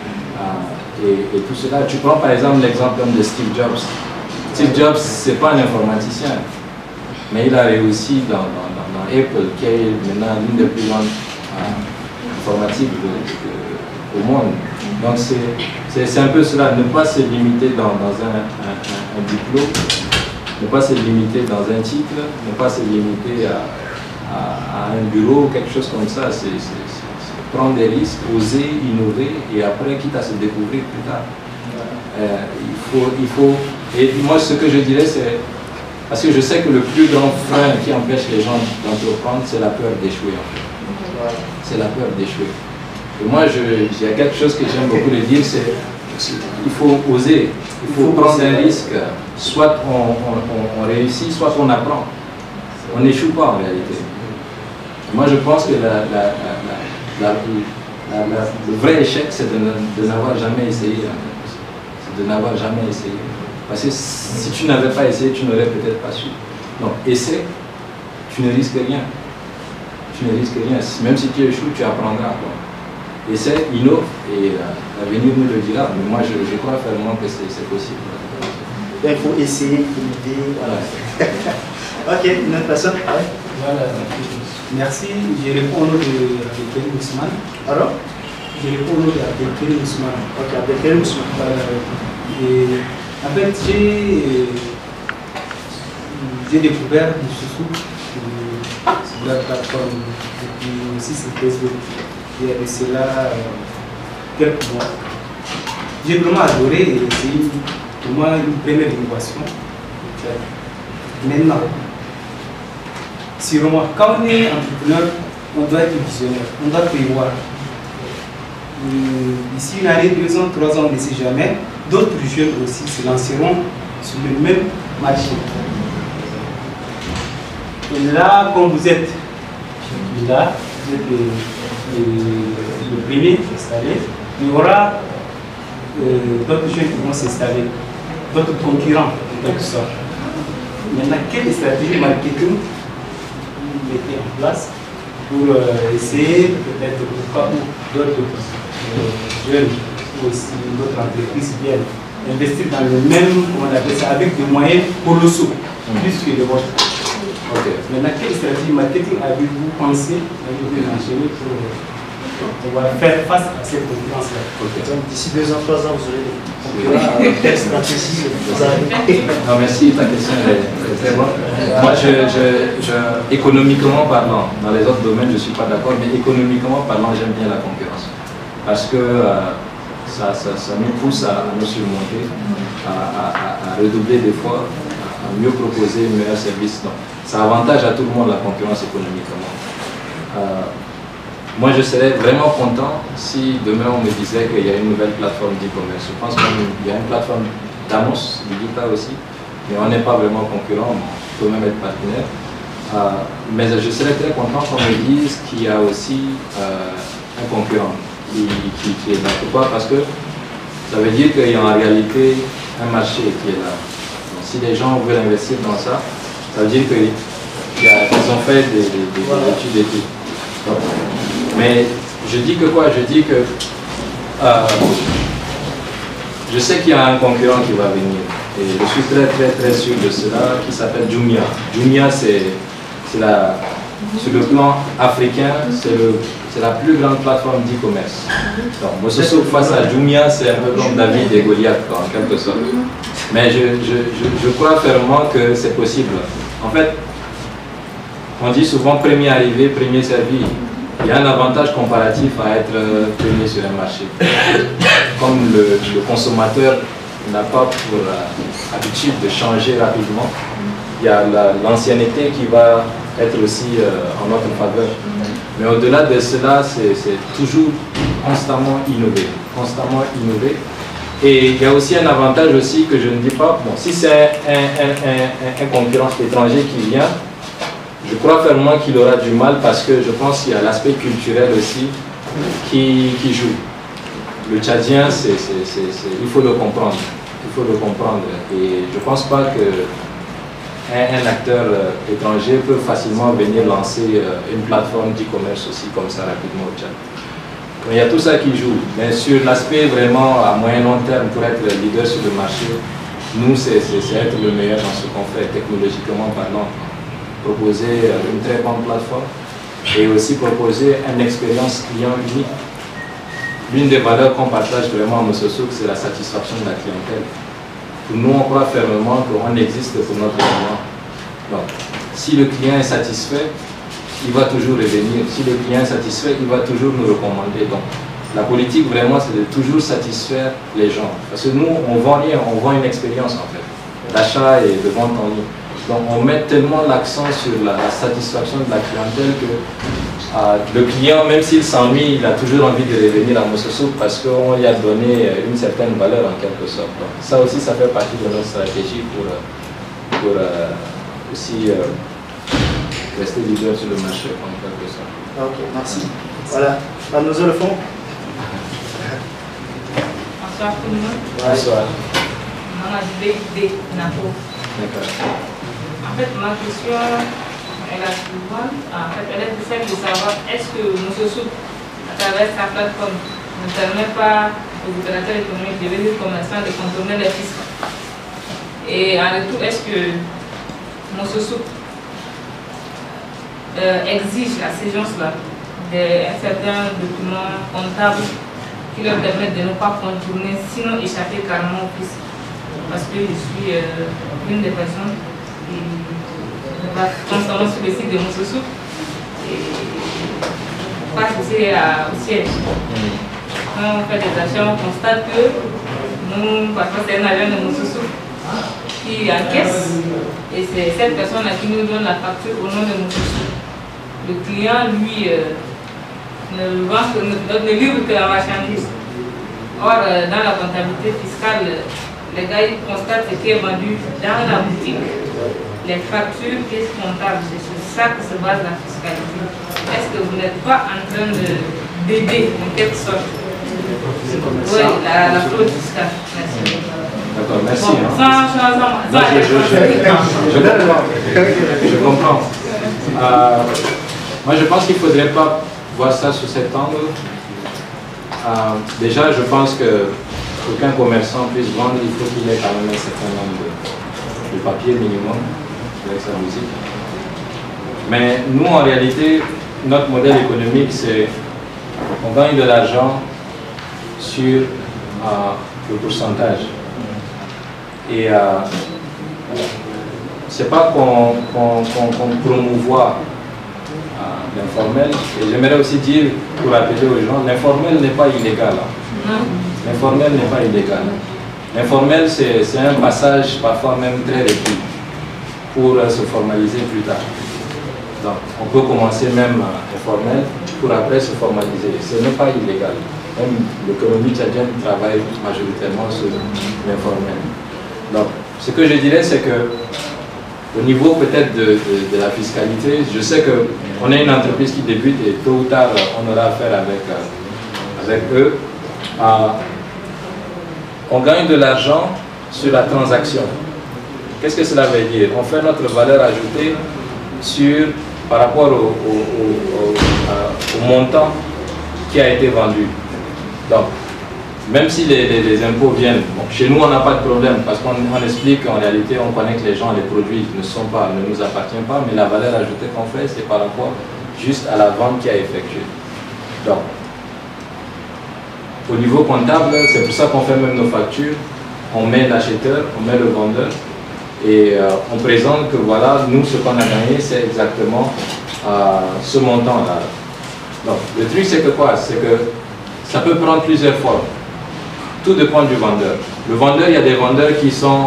Euh, et, et tout cela. Tu prends par exemple l'exemple de Steve Jobs. Steve Jobs, ce n'est pas un informaticien, mais il a réussi dans, dans, dans, dans Apple, qui est maintenant l'une des plus grandes euh, informatiques de, de, au monde. Donc c'est un peu cela, ne pas se limiter dans, dans un, un, un, un diplôme, ne pas se limiter dans un titre, ne pas se limiter à, à, à un bureau ou quelque chose comme ça. C'est prendre des risques, oser, innover et après, quitte à se découvrir plus tard. Euh, il faut, il faut, et moi ce que je dirais c'est, parce que je sais que le plus grand frein qui empêche les gens d'entreprendre, c'est la peur d'échouer en fait. C'est la peur d'échouer. Et moi, il y a quelque chose que j'aime beaucoup le dire, c'est il faut oser, il faut prendre un risque. Soit on, on, on réussit, soit on apprend. On n'échoue pas en réalité. Et moi, je pense que la, la, la, la, la, la, le vrai échec, c'est de, de n'avoir jamais essayé. C'est de n'avoir jamais essayé. Parce que si tu n'avais pas essayé, tu n'aurais peut-être pas su. Donc, essaie, tu ne risques rien. Tu ne risques rien. Même si tu échoues, tu apprendras. Quoi. Essaie, innove, et euh, l'avenir nous le dira. Mais moi, je, je crois fermement que c'est possible. Il faut essayer, innover. Voilà. Ok, une autre personne? Ouais. Voilà. Merci. Je réponds au nom de Abdelkarim Ousmane. Alors? Je réponds au nom de Abdelkarim Ousmane. Ok, Abdelkarim Ousmane. Euh, et en fait, j'ai découvert le Soussouk sur la plateforme depuis aussi sur Facebook. Il y a de cela euh, quelques mois. J'ai vraiment adoré et c'est une pour moi une première innovation. Maintenant, sûrement, quand on est entrepreneur, on doit être visionnaire, on doit prévoir. D'ici une année, deux ans, trois ans, on ne sait jamais, d'autres jeunes aussi se lanceront sur le même marché. Et là, comme vous êtes là, vous êtes le, le, le premier installé, il y aura euh, d'autres jeunes qui vont s'installer, d'autres concurrents en quelque sorte. Maintenant, quelle stratégie marketing vous mettez en place pour euh, essayer peut-être pourquoi d'autres euh, jeunes ou aussi d'autres entreprises viennent investir dans le même, comment on appelle ça, avec des moyens colossaux, mmh. plus que les vôtres. Okay. Maintenant, quelle stratégie marketing avez-vous pensé d'enchaîner pour pouvoir faire face à cette concurrence-là? Okay. Donc, d'ici deux ans, trois ans, vous aurez des concurrents. Quelle stratégie vous avez? Non, merci, ta question est très bonne. Moi, je, je, je, économiquement parlant, dans les autres domaines, je ne suis pas d'accord, mais économiquement parlant, j'aime bien la concurrence. Parce que euh, ça, ça, ça nous pousse à, à nous surmonter, à, à, à redoubler d'efforts, à mieux proposer un meilleur service. Donc, ça avantage à tout le monde la concurrence économiquement. Euh, moi, je serais vraiment content si demain on me disait qu'il y a une nouvelle plateforme d'e-commerce. Je pense qu'il y a une plateforme d'annonce digitale aussi, mais on n'est pas vraiment concurrent, on peut même être partenaire. Euh, mais je serais très content qu'on me dise qu'il y a aussi euh, un concurrent qui, qui, qui est là. Pourquoi? Parce que ça veut dire qu'il y a en réalité un marché qui est là. Donc, si les gens veulent investir dans ça, ça veut dire qu'ils ont fait des, des, des, des études d'études. Mais je dis que quoi? Je dis que euh, je sais qu'il y a un concurrent qui va venir. Et je suis très très très sûr de cela, qui s'appelle Jumia. Jumia, c'est la, sur le plan africain, c'est la plus grande plateforme d'e-commerce. Donc, Mososo face à Jumia, c'est un peu comme David et Goliath, en quelque sorte. Mais je, je, je, je crois fermement que c'est possible. En fait, on dit souvent premier arrivé, premier servi. Il y a un avantage comparatif à être premier sur un marché. Comme le, le consommateur n'a pas pour euh, habitude de changer rapidement, il y a l'ancienneté qui va être aussi euh, en notre faveur. Mais au-delà de cela, c'est toujours constamment innover, constamment innover. Et il y a aussi un avantage aussi que je ne dis pas, bon, si c'est un, un, un, un concurrent étranger qui vient, je crois fermement qu'il aura du mal parce que je pense qu'il y a l'aspect culturel aussi qui, qui joue. Le Tchadien, c'est, c'est, c'est, c'est, il faut le comprendre. Il faut le comprendre. Et je ne pense pas qu'un un acteur euh, étranger peut facilement venir lancer euh, une plateforme d'e-commerce aussi comme ça rapidement au Tchad. Donc, il y a tout ça qui joue. Mais sur l'aspect vraiment à moyen long terme pour être leader sur le marché, nous, c'est être le meilleur dans ce qu'on fait technologiquement parlant. Proposer une très bonne plateforme et aussi proposer une expérience client unique. L'une des valeurs qu'on partage vraiment à Mososouk, c'est la satisfaction de la clientèle. Pour nous, on croit fermement qu'on existe pour notre client. Donc, si le client est satisfait, il va toujours revenir. Si le client est satisfait, il va toujours nous recommander. Donc, la politique, vraiment, c'est de toujours satisfaire les gens. Parce que nous, on ne vend rien, on vend une expérience en fait, d'achat et de vente en ligne. Donc on met tellement l'accent sur la, la satisfaction de la clientèle que euh, le client, même s'il s'ennuie, il a toujours envie de revenir à Mososouk parce qu'on lui a donné une certaine valeur en quelque sorte. Donc, ça aussi, ça fait partie de notre stratégie pour, pour euh, aussi euh, rester leader sur le marché en quelque sorte. Ok, merci. Voilà, mademoiselle le fond. Bonsoir tout le monde. Bonsoir. Maman dit Napo. D'accord. En fait, ma question est la suivante. En fait, elle est celle de savoir est-ce que Mososouk, à travers sa plateforme, ne permet pas aux opérateurs économiques de devenir commerçants de contourner les fiscs. Et en retour, est-ce que Mososouk euh, exige à ces gens-là un certain document comptable qui leur permettent de ne pas contourner, sinon échapper carrément au fisc? Parce que je suis euh, une des personnes qui va constamment sur le site de Mososouk et passe aussi à, au siège. Quand on fait des achats, on constate que nous, parfois c'est un agent de Mososouk qui encaisse et c'est cette personne qui nous donne la facture au nom de nos sociaux. Le client, lui, euh, ne, vend, ne, ne livre que la marchandise. Or, euh, dans la comptabilité fiscale, les gars ils constatent ce qui est vendu dans la boutique. Les factures, pièces comptables, c'est sur ça que se base la fiscalité. Est-ce que vous n'êtes pas en train d'aider en quelque sorte? Oui, la, la fraude fiscale. Merci. D'accord, merci. Bon, hein. sans, sans, sans, Non, je, je, je, je comprends. Je comprends. Euh, moi, je pense qu'il ne faudrait pas voir ça sous cet angle. Euh, déjà, je pense que pour qu'un commerçant puisse vendre, il faut qu'il ait quand même un certain nombre de, de papiers minimum avec sa musique. Mais nous, en réalité, notre modèle économique, c'est on gagne de l'argent sur euh, le pourcentage. Et euh, c'est pas qu'on qu'on, qu'on, qu'on promouvoit euh, l'informel. Et j'aimerais aussi dire, pour rappeler aux gens, l'informel n'est pas illégal. L'informel n'est pas illégal. L'informel, c'est un passage parfois même très réduit pour euh, se formaliser plus tard. Donc, on peut commencer même euh, informel pour après se formaliser. Ce n'est pas illégal. Même l'économie tchadienne travaille majoritairement sur l'informel. Donc, ce que je dirais, c'est que au niveau peut-être de, de, de la fiscalité, je sais qu'on est une entreprise qui débute et tôt ou tard, on aura affaire avec, euh, avec eux. Euh, on gagne de l'argent sur la transaction. Qu'est-ce que cela veut dire? On fait notre valeur ajoutée sur, par rapport au, au, au, au, euh, au montant qui a été vendu. Donc, même si les, les, les impôts viennent, bon, chez nous on n'a pas de problème parce qu'on explique qu'en réalité on connaît que les gens, les produits ne, sont pas, ne nous appartiennent pas, mais la valeur ajoutée qu'on fait c'est par rapport juste à la vente qui a effectuée. Donc, au niveau comptable, c'est pour ça qu'on fait même nos factures, on met l'acheteur, on met le vendeur et euh, on présente que voilà, nous ce qu'on a gagné c'est exactement euh, ce montant-là. Donc, le truc c'est que quoi? C'est que ça peut prendre plusieurs formes. Tout dépend du vendeur. Le vendeur, il y a des vendeurs qui sont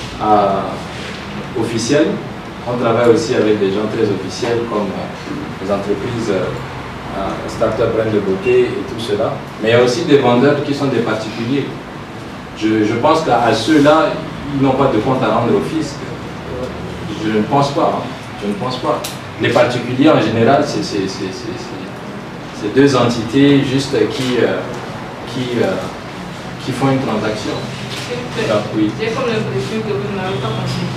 euh, officiels. On travaille aussi avec des gens très officiels comme euh, les entreprises euh, start-up Reine de Beauté et tout cela. Mais il y a aussi des vendeurs qui sont des particuliers. Je, je pense qu'à ceux-là, ils n'ont pas de compte à rendre au fisc. Je ne pense pas. Hein. Je ne pense pas. Les particuliers, en général, c'est deux entités juste qui... Euh, qui euh, qui font une transaction. Donc, oui. J'ai comme l'impression que vous ne m'avez pas compris.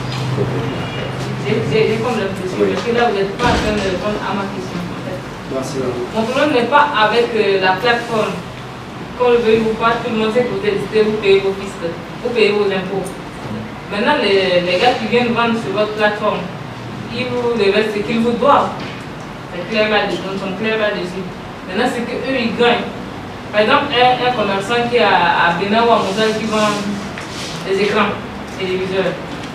J'ai comme l'impression oui. que là, vous n'êtes pas en train de répondre à ma question. En fait. Mon problème n'est pas avec euh, la plateforme. Qu'on le veuille ou pas, tout le monde sait que vous décidez, vous payez vos fiscs, vous payez vos impôts. Maintenant, les, les gars qui viennent vendre sur votre plateforme, ils vous révèlent ce qu'ils vous doivent. C'est clair là-dessus, nous sommes clairs là-dessus. Maintenant, c'est qu'eux, ils gagnent. Par exemple, un, un commerçant qui est à, à Bénin ou à Moussa qui vend des écrans téléviseurs,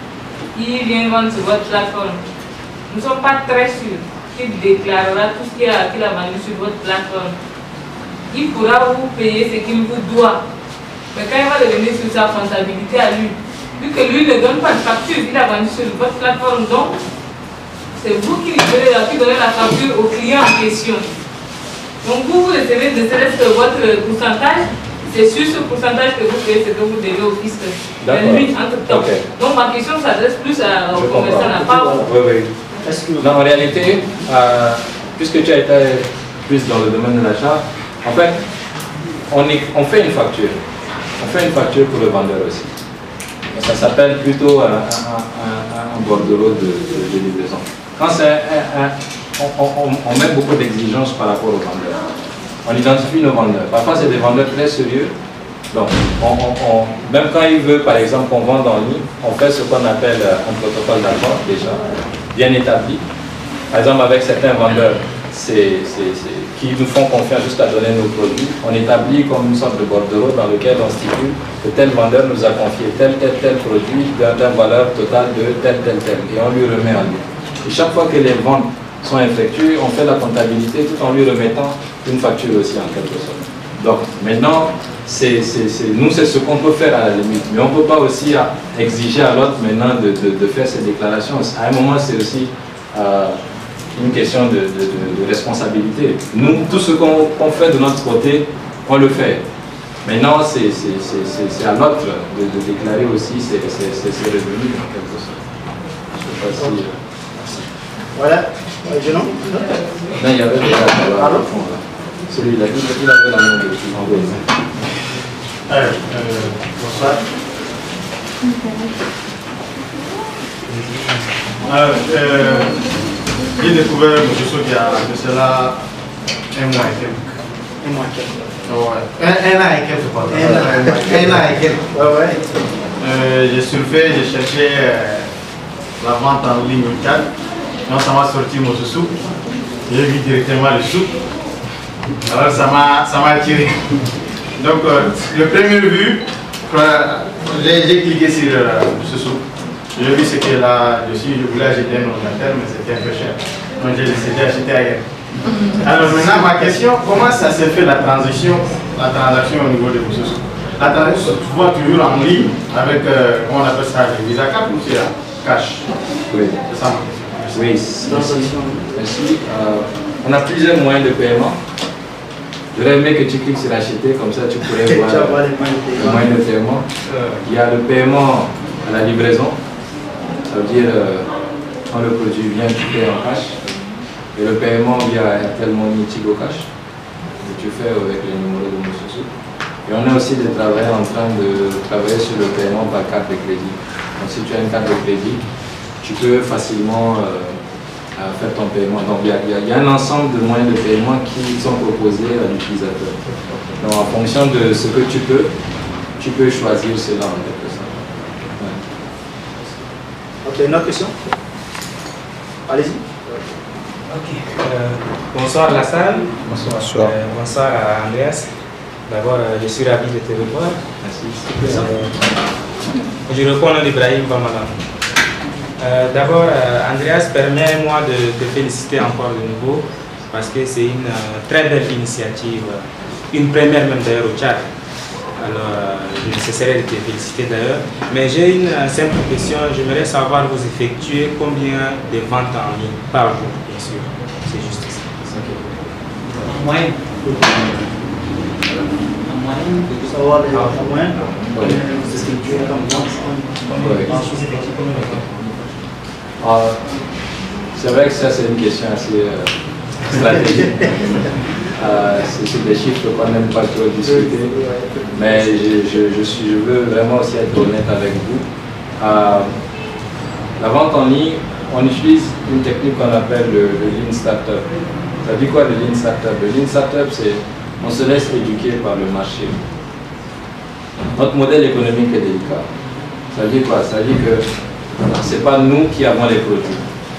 il vient vendre sur votre plateforme. Nous ne sommes pas très sûrs qu'il déclarera tout ce qu'il a, qu'il a vendu sur votre plateforme. Il pourra vous payer ce qu'il vous doit. Mais quand il va revenir sur sa comptabilité à lui, vu que lui ne donne pas de facture, il a vendu sur votre plateforme, donc c'est vous qui donnez la facture au client en question. Donc vous, vous recevez ne serait-ce que votre pourcentage, c'est sur ce pourcentage que vous payez ce que vous devez au fisc. Lui, entre-temps. Okay. Donc ma question s'adresse plus à, au commerçant, à part vous. Oui, oui. Non, en réalité, euh, puisque tu as été plus dans le domaine de l'achat, en fait, on, est, on fait une facture. On fait une facture pour le vendeur aussi. Ça s'appelle plutôt un, un, un, un bordereau de, de, de livraison. Quand c'est un, un On, on, on met beaucoup d'exigences par rapport aux vendeurs. On identifie nos vendeurs. Parfois, c'est des vendeurs très sérieux. Donc, on, on, on, même quand il veut, par exemple, qu'on vende en ligne, on fait ce qu'on appelle un protocole d'accord, déjà, bien établi. Par exemple, avec certains vendeurs c'est, c'est, c'est, qui nous font confiance jusqu'à donner nos produits, on établit comme une sorte de bordereau dans lequel on stipule que tel vendeur nous a confié tel, tel, tel produit d'une valeur totale de tel, tel, tel. Et on lui remet en ligne. Et chaque fois que les ventes sont effectuées, on fait la comptabilité tout en lui remettant une facture aussi en quelque sorte. Donc maintenant, c'est, c'est, c'est, nous c'est ce qu'on peut faire à la limite, mais on ne peut pas aussi exiger à l'autre maintenant de, de, de faire ces déclarations. À un moment, c'est aussi euh, une question de, de, de, de responsabilité. Nous, tout ce qu'on, qu'on fait de notre côté, on le fait. Maintenant, c'est, c'est, c'est, c'est, c'est à l'autre de, de déclarer aussi ses, ses, ses, ses revenus en quelque sorte. Je ne sais pas si... Euh, voilà. Je non non, il y avait déjà là, au fond, là. Celui-là, il avait la main de Alors, euh, bonsoir. Alors, euh, j'ai découvert M. Soso il y a de cela un mois et quelques. Un mois et quelques. Ouais. Un, un an et quelques, pardon. Un an, un an et quelques. Ouais, ouais. Euh, j'ai surfé, j'ai cherché euh, la vente en ligne au Tchad. Donc ça m'a sorti mon sous. J'ai vu directement le sous. Alors ça m'a ça m'a attiré. Donc euh, le premier vue, j'ai cliqué sur euh, ce sous. J'ai vu ce qu'il y a là-dessus. Je voulais acheter un ordinateur, mais c'était un peu cher. Donc j'ai décidé d'acheter ailleurs. Alors maintenant ma question, comment ça s'est fait la transition, la transaction au niveau de vos sous? La transaction se voit toujours en ligne avec, euh, comment on appelle ça, les Visa Card ou c'est cash? Oui. C'est ça ma question. Oui, ici, ici euh, on a plusieurs moyens de paiement. J'aurais aimé que tu cliques sur acheter, comme ça tu pourrais voir les moyens de paiement. Il y a le paiement à la livraison, ça veut dire euh, quand le produit vient, tu payes en cash. Et le paiement via Airtel Money Tigo Cash, que tu fais avec les numéros de mon souci. Et on a aussi des travailleurs en train de travailler sur le paiement par carte de crédit. Donc si tu as une carte de crédit, tu peux facilement euh, faire ton paiement. Donc il y, y, y a un ensemble de moyens de paiement qui sont proposés à l'utilisateur. Donc en fonction de ce que tu peux, tu peux choisir cela en quelque sorte. Ouais. Ok, une autre question? Allez-y. Ok. Euh, bonsoir la salle. Bonsoir. Bonsoir. Euh, bonsoir à Andreas. D'abord, euh, je suis ravi de te revoir. Merci. Euh, je reprends l'Ibrahim Bamalam. Euh, D'abord, euh, Andreas, permets-moi de te féliciter encore de nouveau parce que c'est une euh, très belle initiative, une première même d'ailleurs au Tchad. Alors, euh, je ne cesserai de te féliciter d'ailleurs. Mais j'ai une euh, simple question. J'aimerais savoir, vous effectuez combien de ventes en ligne par jour, bien sûr. C'est juste ça. En moyenne. En moyenne, Pour savoir les moyens, vous effectuez comme vente en chose effective combien de temps? Euh, c'est vrai que ça c'est une question assez euh, stratégique. euh, c'est des chiffres qu'on n'aime pas trop discuter, mais je, je, je, suis, je veux vraiment aussi être honnête avec vous. Euh, la vente en ligne, on utilise une technique qu'on appelle le, le Lean Startup. Ça dit quoi le Lean Startup? Le Lean Startup, c'est on se laisse éduquer par le marché. Notre modèle économique est délicat. Ça dit quoi? Ça dit que ce n'est pas nous qui avons les produits.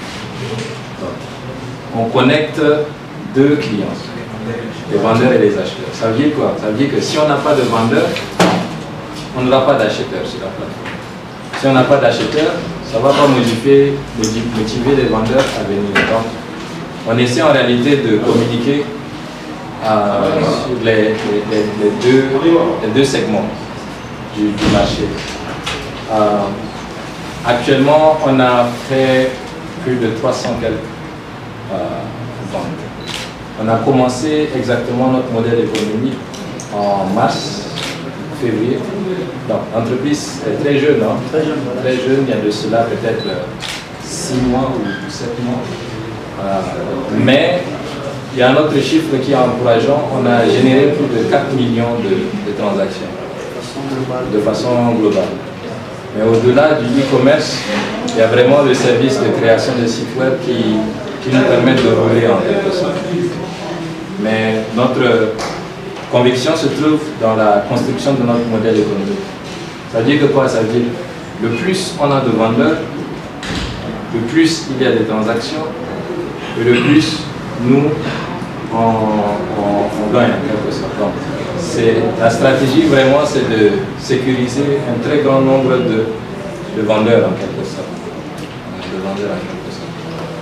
On connecte deux clients, les vendeurs et les acheteurs. Ça veut dire quoi? Ça veut dire que si on n'a pas de vendeur, on n'aura pas d'acheteur sur la plateforme. Si on n'a pas d'acheteur, ça ne va pas motiver, motiver les vendeurs à venir. Donc, on essaie en réalité de communiquer euh, sur les, les, les, deux, les deux segments du, du marché. Euh, Actuellement, on a fait plus de trois cents quelques euh, ventes. On a commencé exactement notre modèle économique en mars, février. Donc, l'entreprise est très jeune, hein? Très jeune, voilà. Très jeune, il y a de cela peut-être six mois ou sept mois. Euh, mais il y a un autre chiffre qui est encourageant. On a généré plus de quatre millions de, de transactions de façon globale. Mais au-delà du e-commerce, il y a vraiment le service de création de sites web qui, qui nous permet de rouler en quelque sorte. Mais notre conviction se trouve dans la construction de notre modèle économique. Ça veut dire que quoi? Ça veut dire le plus on a de vendeurs, le plus il y a des transactions, et le plus nous on, on, on gagne en quelque sorte. Donc, la stratégie vraiment c'est de sécuriser un très grand nombre de, de vendeurs en quelque sorte. De vendeurs en quelque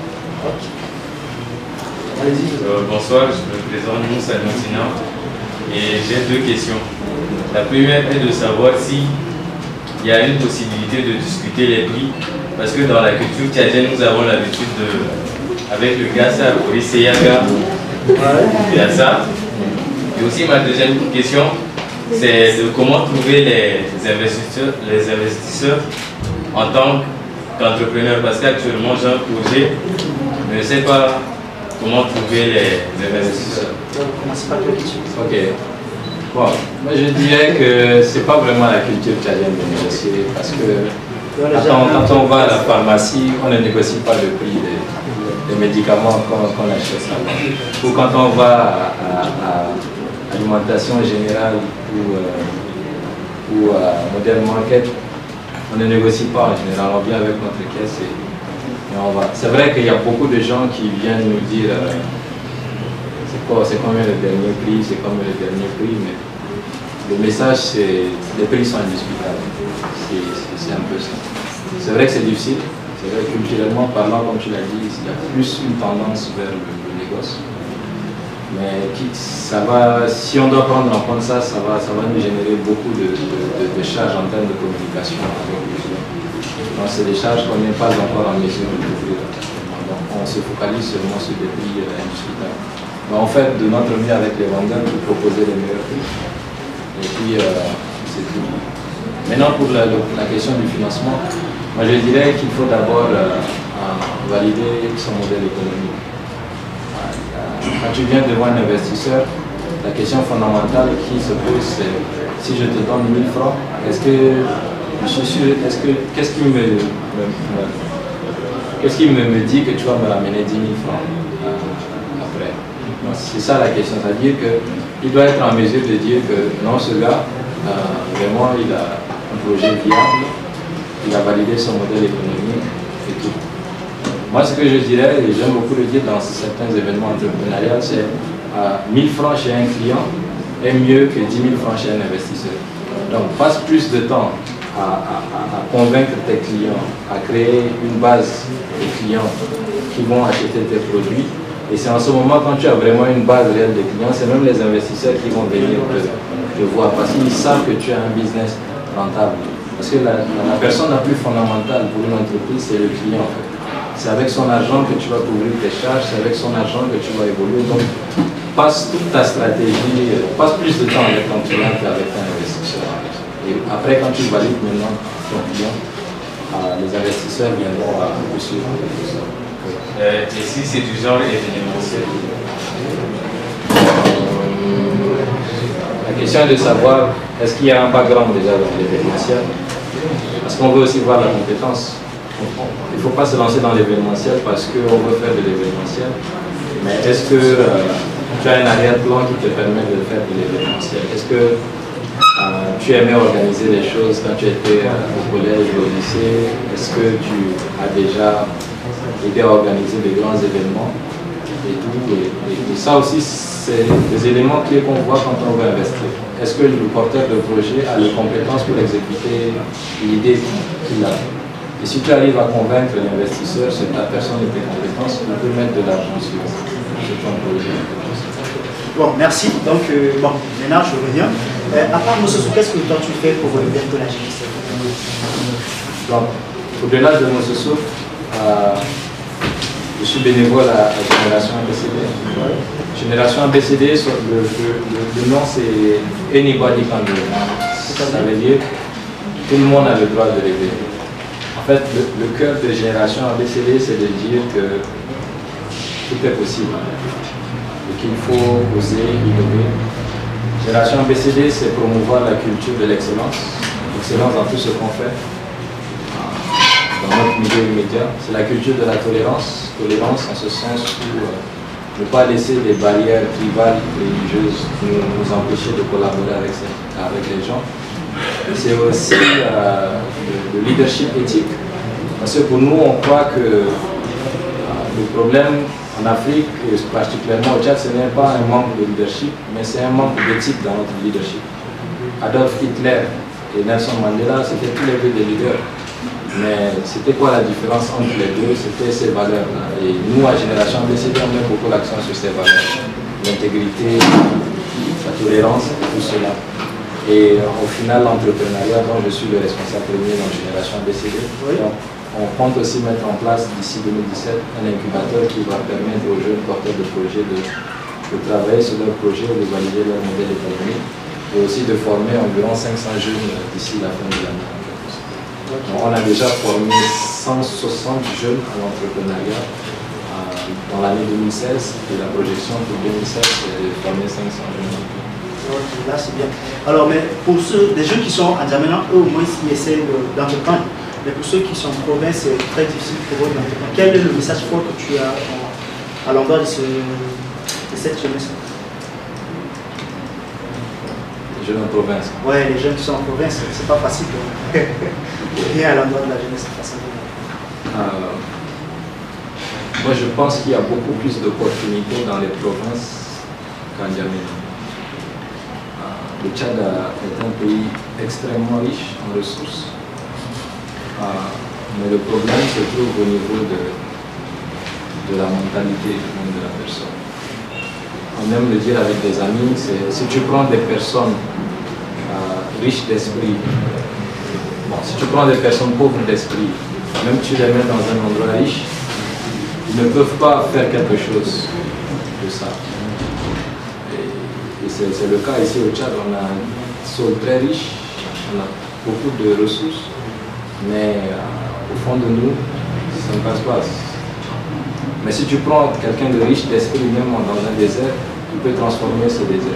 sorte. Allez-y. Euh, bonsoir, je me présente Moussa Notina. Et j'ai deux questions. La première est de savoir si il y a une possibilité de discuter les prix, parce que dans la culture tchadienne, nous avons l'habitude de, avec le gars, ça, Boris Yaga, il y a ça. Et aussi ma deuxième question, c'est de comment trouver les investisseurs, les investisseurs en tant qu'entrepreneur, parce qu'actuellement j'ai un projet, mais je ne sais pas comment trouver les investisseurs. Ok. Bon, moi je dirais que c'est pas vraiment la culture tchadienne de négocier, parce que quand on, quand on va à la pharmacie, on ne négocie pas le prix des, des médicaments qu'on qu'on achète là-bas. Ou quand on va à, à, à alimentation générale ou, euh, ou à Modern Market, on ne négocie pas en général, on vient avec notre caisse et, et on va. C'est vrai qu'il y a beaucoup de gens qui viennent nous dire euh, c'est combien le dernier prix, c'est combien le dernier prix, mais le message c'est les prix sont indiscutables. C'est un peu ça. C'est vrai que c'est difficile, c'est vrai que culturellement parlant, comme tu l'as dit, il y a plus une tendance vers le, le négoce. Mais qui, ça va, si on doit prendre en compte ça, ça va, ça va nous générer beaucoup de, de, de, de charges en termes de communication avec les clients. Donc c'est des charges qu'on n'est pas encore en mesure de couvrir. Donc on se focalise seulement sur des prix euh, indiscutables. Mais en fait, de notre mieux avec les vendeurs pour proposer les meilleurs prix. Et puis euh, c'est tout. Maintenant pour la, la question du financement, moi je dirais qu'il faut d'abord euh, valider son modèle économique. Quand tu viens devant un investisseur, la question fondamentale qui se pose, c'est si je te donne mille francs, est-ce que je suis sûr, est-ce que qu'est-ce qui me, me, me qu'est-ce qui me, me dit que tu vas me ramener dix mille francs euh, après? C'est ça la question, c'est-à-dire qu'il doit être en mesure de dire que non, ce gars, euh, vraiment, il a un projet viable, il a validé son modèle économique et tout. Moi, ce que je dirais, et j'aime beaucoup le dire dans certains événements entrepreneuriaux, c'est euh, mille francs chez un client est mieux que dix mille francs chez un investisseur. Donc, passe plus de temps à, à, à convaincre tes clients, à créer une base de clients qui vont acheter tes produits. Et c'est en ce moment, quand tu as vraiment une base réelle de clients, c'est même les investisseurs qui vont venir te, te voir parce qu'ils savent que tu as un business rentable. Parce que la, la personne la plus fondamentale pour une entreprise, c'est le client. C'est avec son argent que tu vas couvrir tes charges, c'est avec son argent que tu vas évoluer. Donc, passe toute ta stratégie, passe plus de temps avec ton client qu'avec ton investisseur. Et après, quand tu valides maintenant ton client, euh, les investisseurs viendront à te suivre. Euh, et si c'est du genre événementiel? La question est de savoir, est-ce qu'il y a un background déjà dans l'événementiel? Parce qu'on veut aussi voir la compétence. Il ne faut pas se lancer dans l'événementiel parce qu'on veut faire de l'événementiel. Mais est-ce que euh, tu as un arrière-plan qui te permet de faire de l'événementiel? Est-ce que euh, tu aimais organiser les choses quand tu étais euh, au collège ou au lycée? Est-ce que tu as déjà aidé à organiser de grands événements et tout? Et, et, et ça aussi, c'est des éléments clés qu'on voit quand on veut investir. Est-ce que le porteur de projet a les compétences pour exécuter l'idée qu'il a? Et si tu arrives à convaincre l'investisseur sur ta personne et tes compétences, tu peux mettre de l'argent sur, sur ton projet. Bon, merci. Donc, euh, bon, maintenant je reviens. Euh, à part Moussossou, qu'est-ce que toi tu fais pour euh, bientôt la G N D J A M? Donc, au-delà de Moussossou, euh, je suis bénévole à, à Génération A B C D. Génération A B C D, le, le, le, le nom c'est Anybody Can Do. Ça veut dire que tout le monde a le droit de rêver. En fait, le, le cœur de Génération A B C D, c'est de dire que tout est possible et qu'il faut oser innover. Génération A B C D, c'est promouvoir la culture de l'excellence, l'excellence dans tout ce qu'on fait. Dans notre milieu immédiat, c'est la culture de la tolérance, tolérance en ce sens où euh, ne pas laisser des barrières tribales, religieuses nous, nous empêcher de collaborer avec, avec les gens. C'est aussi euh, le, le leadership éthique, parce que pour nous, on croit que euh, le problème en Afrique, et particulièrement au Tchad, ce n'est pas un manque de leadership, mais c'est un manque d'éthique dans notre leadership. Adolf Hitler et Nelson Mandela, c'était tous les deux des leaders. Mais c'était quoi la différence entre les deux? C'était ces valeurs-là. Et nous, à Génération A B C D, on met beaucoup l'accent sur ces valeurs. L'intégrité, la tolérance, tout cela. Et euh, au final, l'entrepreneuriat dont je suis le responsable premier dans Génération A B C D, oui. Donc, on compte aussi mettre en place d'ici deux mille dix-sept un incubateur qui va permettre aux jeunes porteurs de projets de, de travailler sur leur projet, de valider leur modèle économique et aussi de former environ cinq cents jeunes d'ici la fin de l'année. Donc, on a déjà formé cent soixante jeunes à l'entrepreneuriat euh, dans l'année deux mille seize et la projection pour deux mille seize c'est de former cinq cents jeunes. Ok, là c'est bien. Alors, mais pour ceux, des jeunes qui sont à N'Djamena, eux au moins ils essaient d'entreprendre. Mais pour ceux qui sont en province, c'est très difficile pour eux d'entreprendre. Quel est le message fort que tu as à l'endroit de, ce, de cette jeunesse? Les jeunes en province. Ouais, les jeunes qui sont en province, c'est pas facile. Bien à l'endroit de la jeunesse, c'est facile. Euh, moi je pense qu'il y a beaucoup plus d'opportunités dans les provinces qu'en N'Djamena. Le Tchad est un pays extrêmement riche en ressources, euh, mais le problème se trouve au niveau de, de la mentalité de la personne. On aime le dire avec des amis, si tu prends des personnes euh, riches d'esprit, bon, si tu prends des personnes pauvres d'esprit, même si tu les mets dans un endroit riche, ils ne peuvent pas faire quelque chose de ça. C'est le cas ici au Tchad, on a un sol très riche, on a beaucoup de ressources, mais euh, au fond de nous, ça ne passe pas. Mais si tu prends quelqu'un de riche d'esprit, même dans un désert, tu peux transformer ce désert.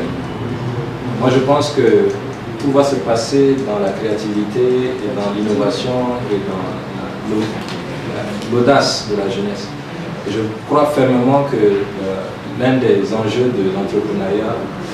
Moi je pense que tout va se passer dans la créativité et dans l'innovation et dans l'audace de la jeunesse. Et je crois fermement que euh, l'un des enjeux de l'entrepreneuriat,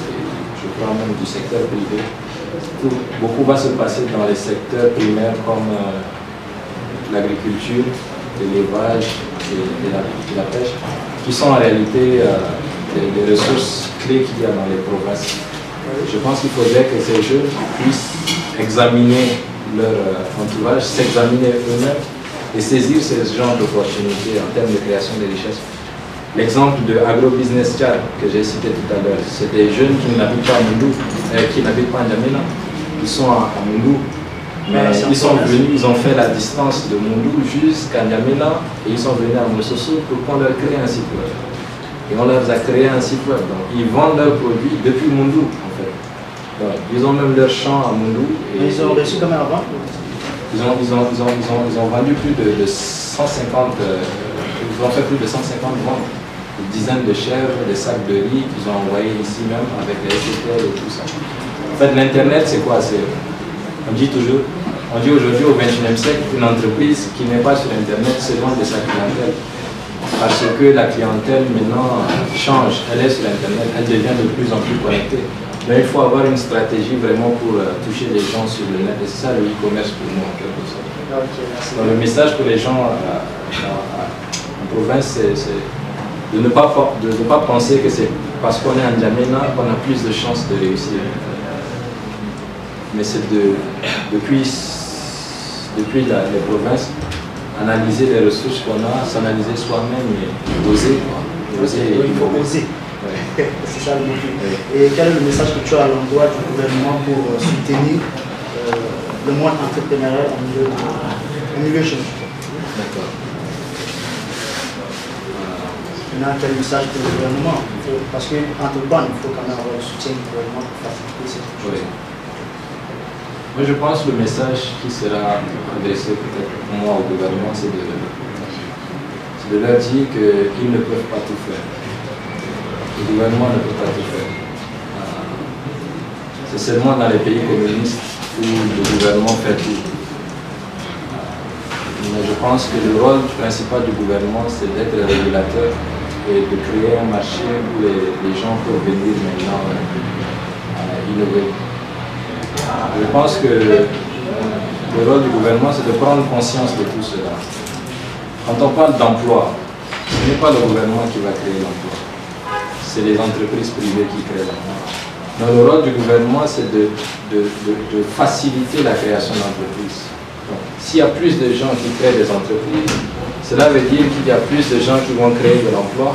je crois même du secteur privé, tout, beaucoup va se passer dans les secteurs primaires comme euh, l'agriculture, l'élevage et, et, et la pêche, qui sont en réalité euh, les, les ressources clés qu'il y a dans les provinces. Je pense qu'il faudrait que ces jeunes puissent examiner leur euh, entourage, s'examiner eux-mêmes et saisir ce genre d'opportunités en termes de création de richesses. L'exemple de Agro-Business Tchad que j'ai cité tout à l'heure, c'est des jeunes qui n'habitent pas à Moundou, euh, qui n'habitent pas à N'Djamena, ils sont à, à Moundou, mais ils sont venus, ils ont fait la distance de Moundou jusqu'à N'Djamena et ils sont venus à Moussoso pour qu'on leur crée un site web. Et on leur a créé un site web, donc ils vendent leurs produits depuis Moundou en fait. Donc, ils ont même leur champ à Moundou. Et ils ont réussi comme avant ils ont, ils, ont, ils, ont, ils, ont, ils ont vendu plus de, de cent cinquante, euh, ils ont fait plus de cent cinquante ventes. Des dizaines de chèvres, des sacs de riz qu'ils ont envoyés ici même avec les S T L et tout ça. En fait, l'Internet, c'est quoi? On dit toujours, on dit aujourd'hui au vingt et unième siècle, une entreprise qui n'est pas sur Internet, c'est loin de sa clientèle. Parce que la clientèle maintenant change, elle est sur Internet, elle devient de plus en plus connectée. Mais il faut avoir une stratégie vraiment pour uh, toucher les gens sur le net. Et c'est ça le e-commerce pour nous en quelque sorte. Okay, donc, le message pour les gens uh, uh, en province, c'est de ne pas, de ne pas penser que c'est parce qu'on est en N'Djamena qu'on a plus de chances de réussir. Mais c'est de, depuis, depuis la, les provinces, analyser les ressources qu'on a, s'analyser soi-même et oser. oser oui, il faut oser. Ouais. C'est ça le mot. Ouais. Et quel est le message que tu as à l'endroit du gouvernement pour euh, soutenir euh, le monde entrepreneurial en milieu, en milieu jeune? D'accord. Maintenant, quel message pour le gouvernement? Parce qu'entreprendre, il faut quand même avoir le soutien du gouvernement pour faciliter cette chose. Oui. Moi, je pense que le message qui sera adressé peut-être pour moi au gouvernement, c'est de, de leur dire qu'ils ne peuvent pas tout faire. Le gouvernement ne peut pas tout faire. C'est seulement dans les pays communistes où le gouvernement fait tout. Mais je pense que le rôle principal du gouvernement, c'est d'être régulateur et de créer un marché où les, les gens peuvent venir maintenant euh, innover. Je pense que le rôle du gouvernement, c'est de prendre conscience de tout cela. Quand on parle d'emploi, ce n'est pas le gouvernement qui va créer l'emploi, c'est les entreprises privées qui créent l'emploi. Donc le rôle du gouvernement, c'est de, de, de, de faciliter la création d'entreprises. S'il y a plus de gens qui créent des entreprises, cela veut dire qu'il y a plus de gens qui vont créer de l'emploi.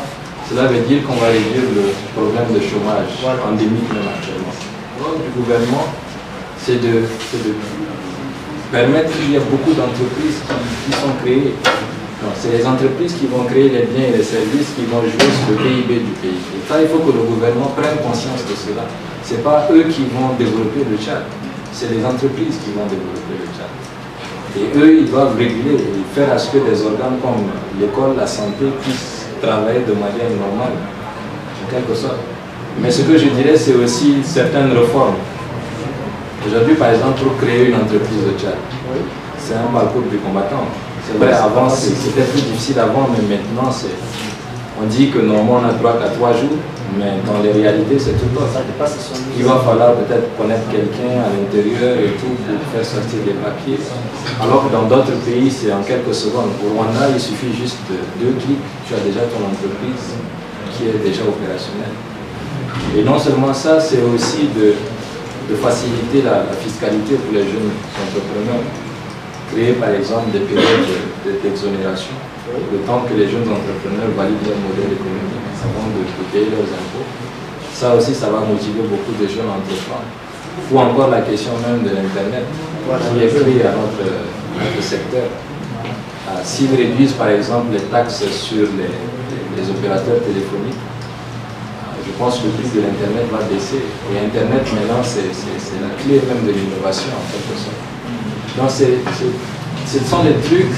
Cela veut dire qu'on va réduire le problème de chômage Voilà. endémique même actuellement. Le rôle du gouvernement, c'est de, de permettre qu'il y ait beaucoup d'entreprises qui, qui sont créées. C'est les entreprises qui vont créer les biens et les services qui vont jouer sur le P I B du pays. Et ça, il faut que le gouvernement prenne conscience de cela. Ce n'est pas eux qui vont développer le Tchad, c'est les entreprises qui vont développer le Tchad. Et eux, ils doivent réguler et faire à ce que des organes comme l'école, la santé puissent travailler de manière normale, en quelque sorte. Mais ce que je dirais, c'est aussi certaines réformes. Aujourd'hui, par exemple, pour créer une entreprise de Tchad, c'est un parcours du combattant. C'est vrai, avant, c'était plus difficile avant, mais maintenant, on dit que normalement, on a droit qu'à trois jours, mais dans les réalités, c'est tout autre. Il va falloir peut-être connaître quelqu'un à l'intérieur et tout pour faire sortir des papiers. Alors que dans d'autres pays, c'est en quelques secondes. Au Rwanda, il suffit juste de deux clics, tu as déjà ton entreprise qui est déjà opérationnelle. Et non seulement ça, c'est aussi de, de faciliter la, la fiscalité pour les jeunes entrepreneurs. Créer par exemple des périodes d'exonération, le temps que les jeunes entrepreneurs valident leur modèle économique avant de, de payer leurs impôts. Ça aussi, ça va motiver beaucoup de jeunes entrepreneurs. Ou encore la question même de l'Internet, qui est pris à notre, notre secteur. Euh, S'ils réduisent par exemple les taxes sur les, les, les opérateurs téléphoniques, euh, je pense que le prix de l'Internet va baisser. Et Internet maintenant, c'est la clé même de l'innovation en quelque sorte. Donc, c'est, ce sont des trucs,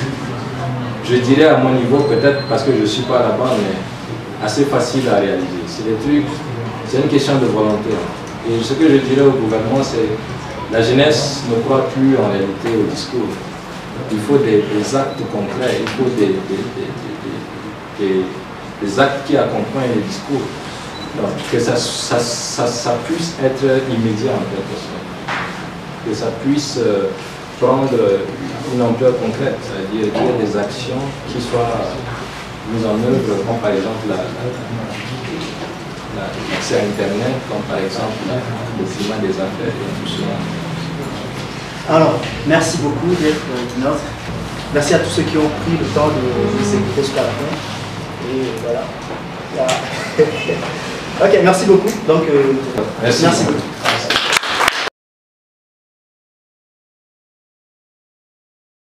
je dirais à mon niveau, peut-être parce que je ne suis pas là-bas, mais assez facile à réaliser. C'est des trucs, c'est une question de volonté. Et ce que je dirais au gouvernement, c'est que la jeunesse ne croit plus en réalité au discours. Il faut des, des actes concrets, il faut des, des, des, des, des actes qui accompagnent les discours. Donc, que ça, ça, ça, ça puisse être immédiat en quelque sorte. Que ça puisse euh, prendre une ampleur concrète, c'est-à-dire qu'il y ait des actions qui soient mises en œuvre, comme par exemple l'accès à Internet, comme par exemple la, le climat des affaires et tout cela. Alors, merci beaucoup d'être nôtre. Merci à tous ceux qui ont pris le temps de, de s'écouter jusqu'à la fin. Et voilà. Ok, merci beaucoup. Donc, euh, merci. merci beaucoup.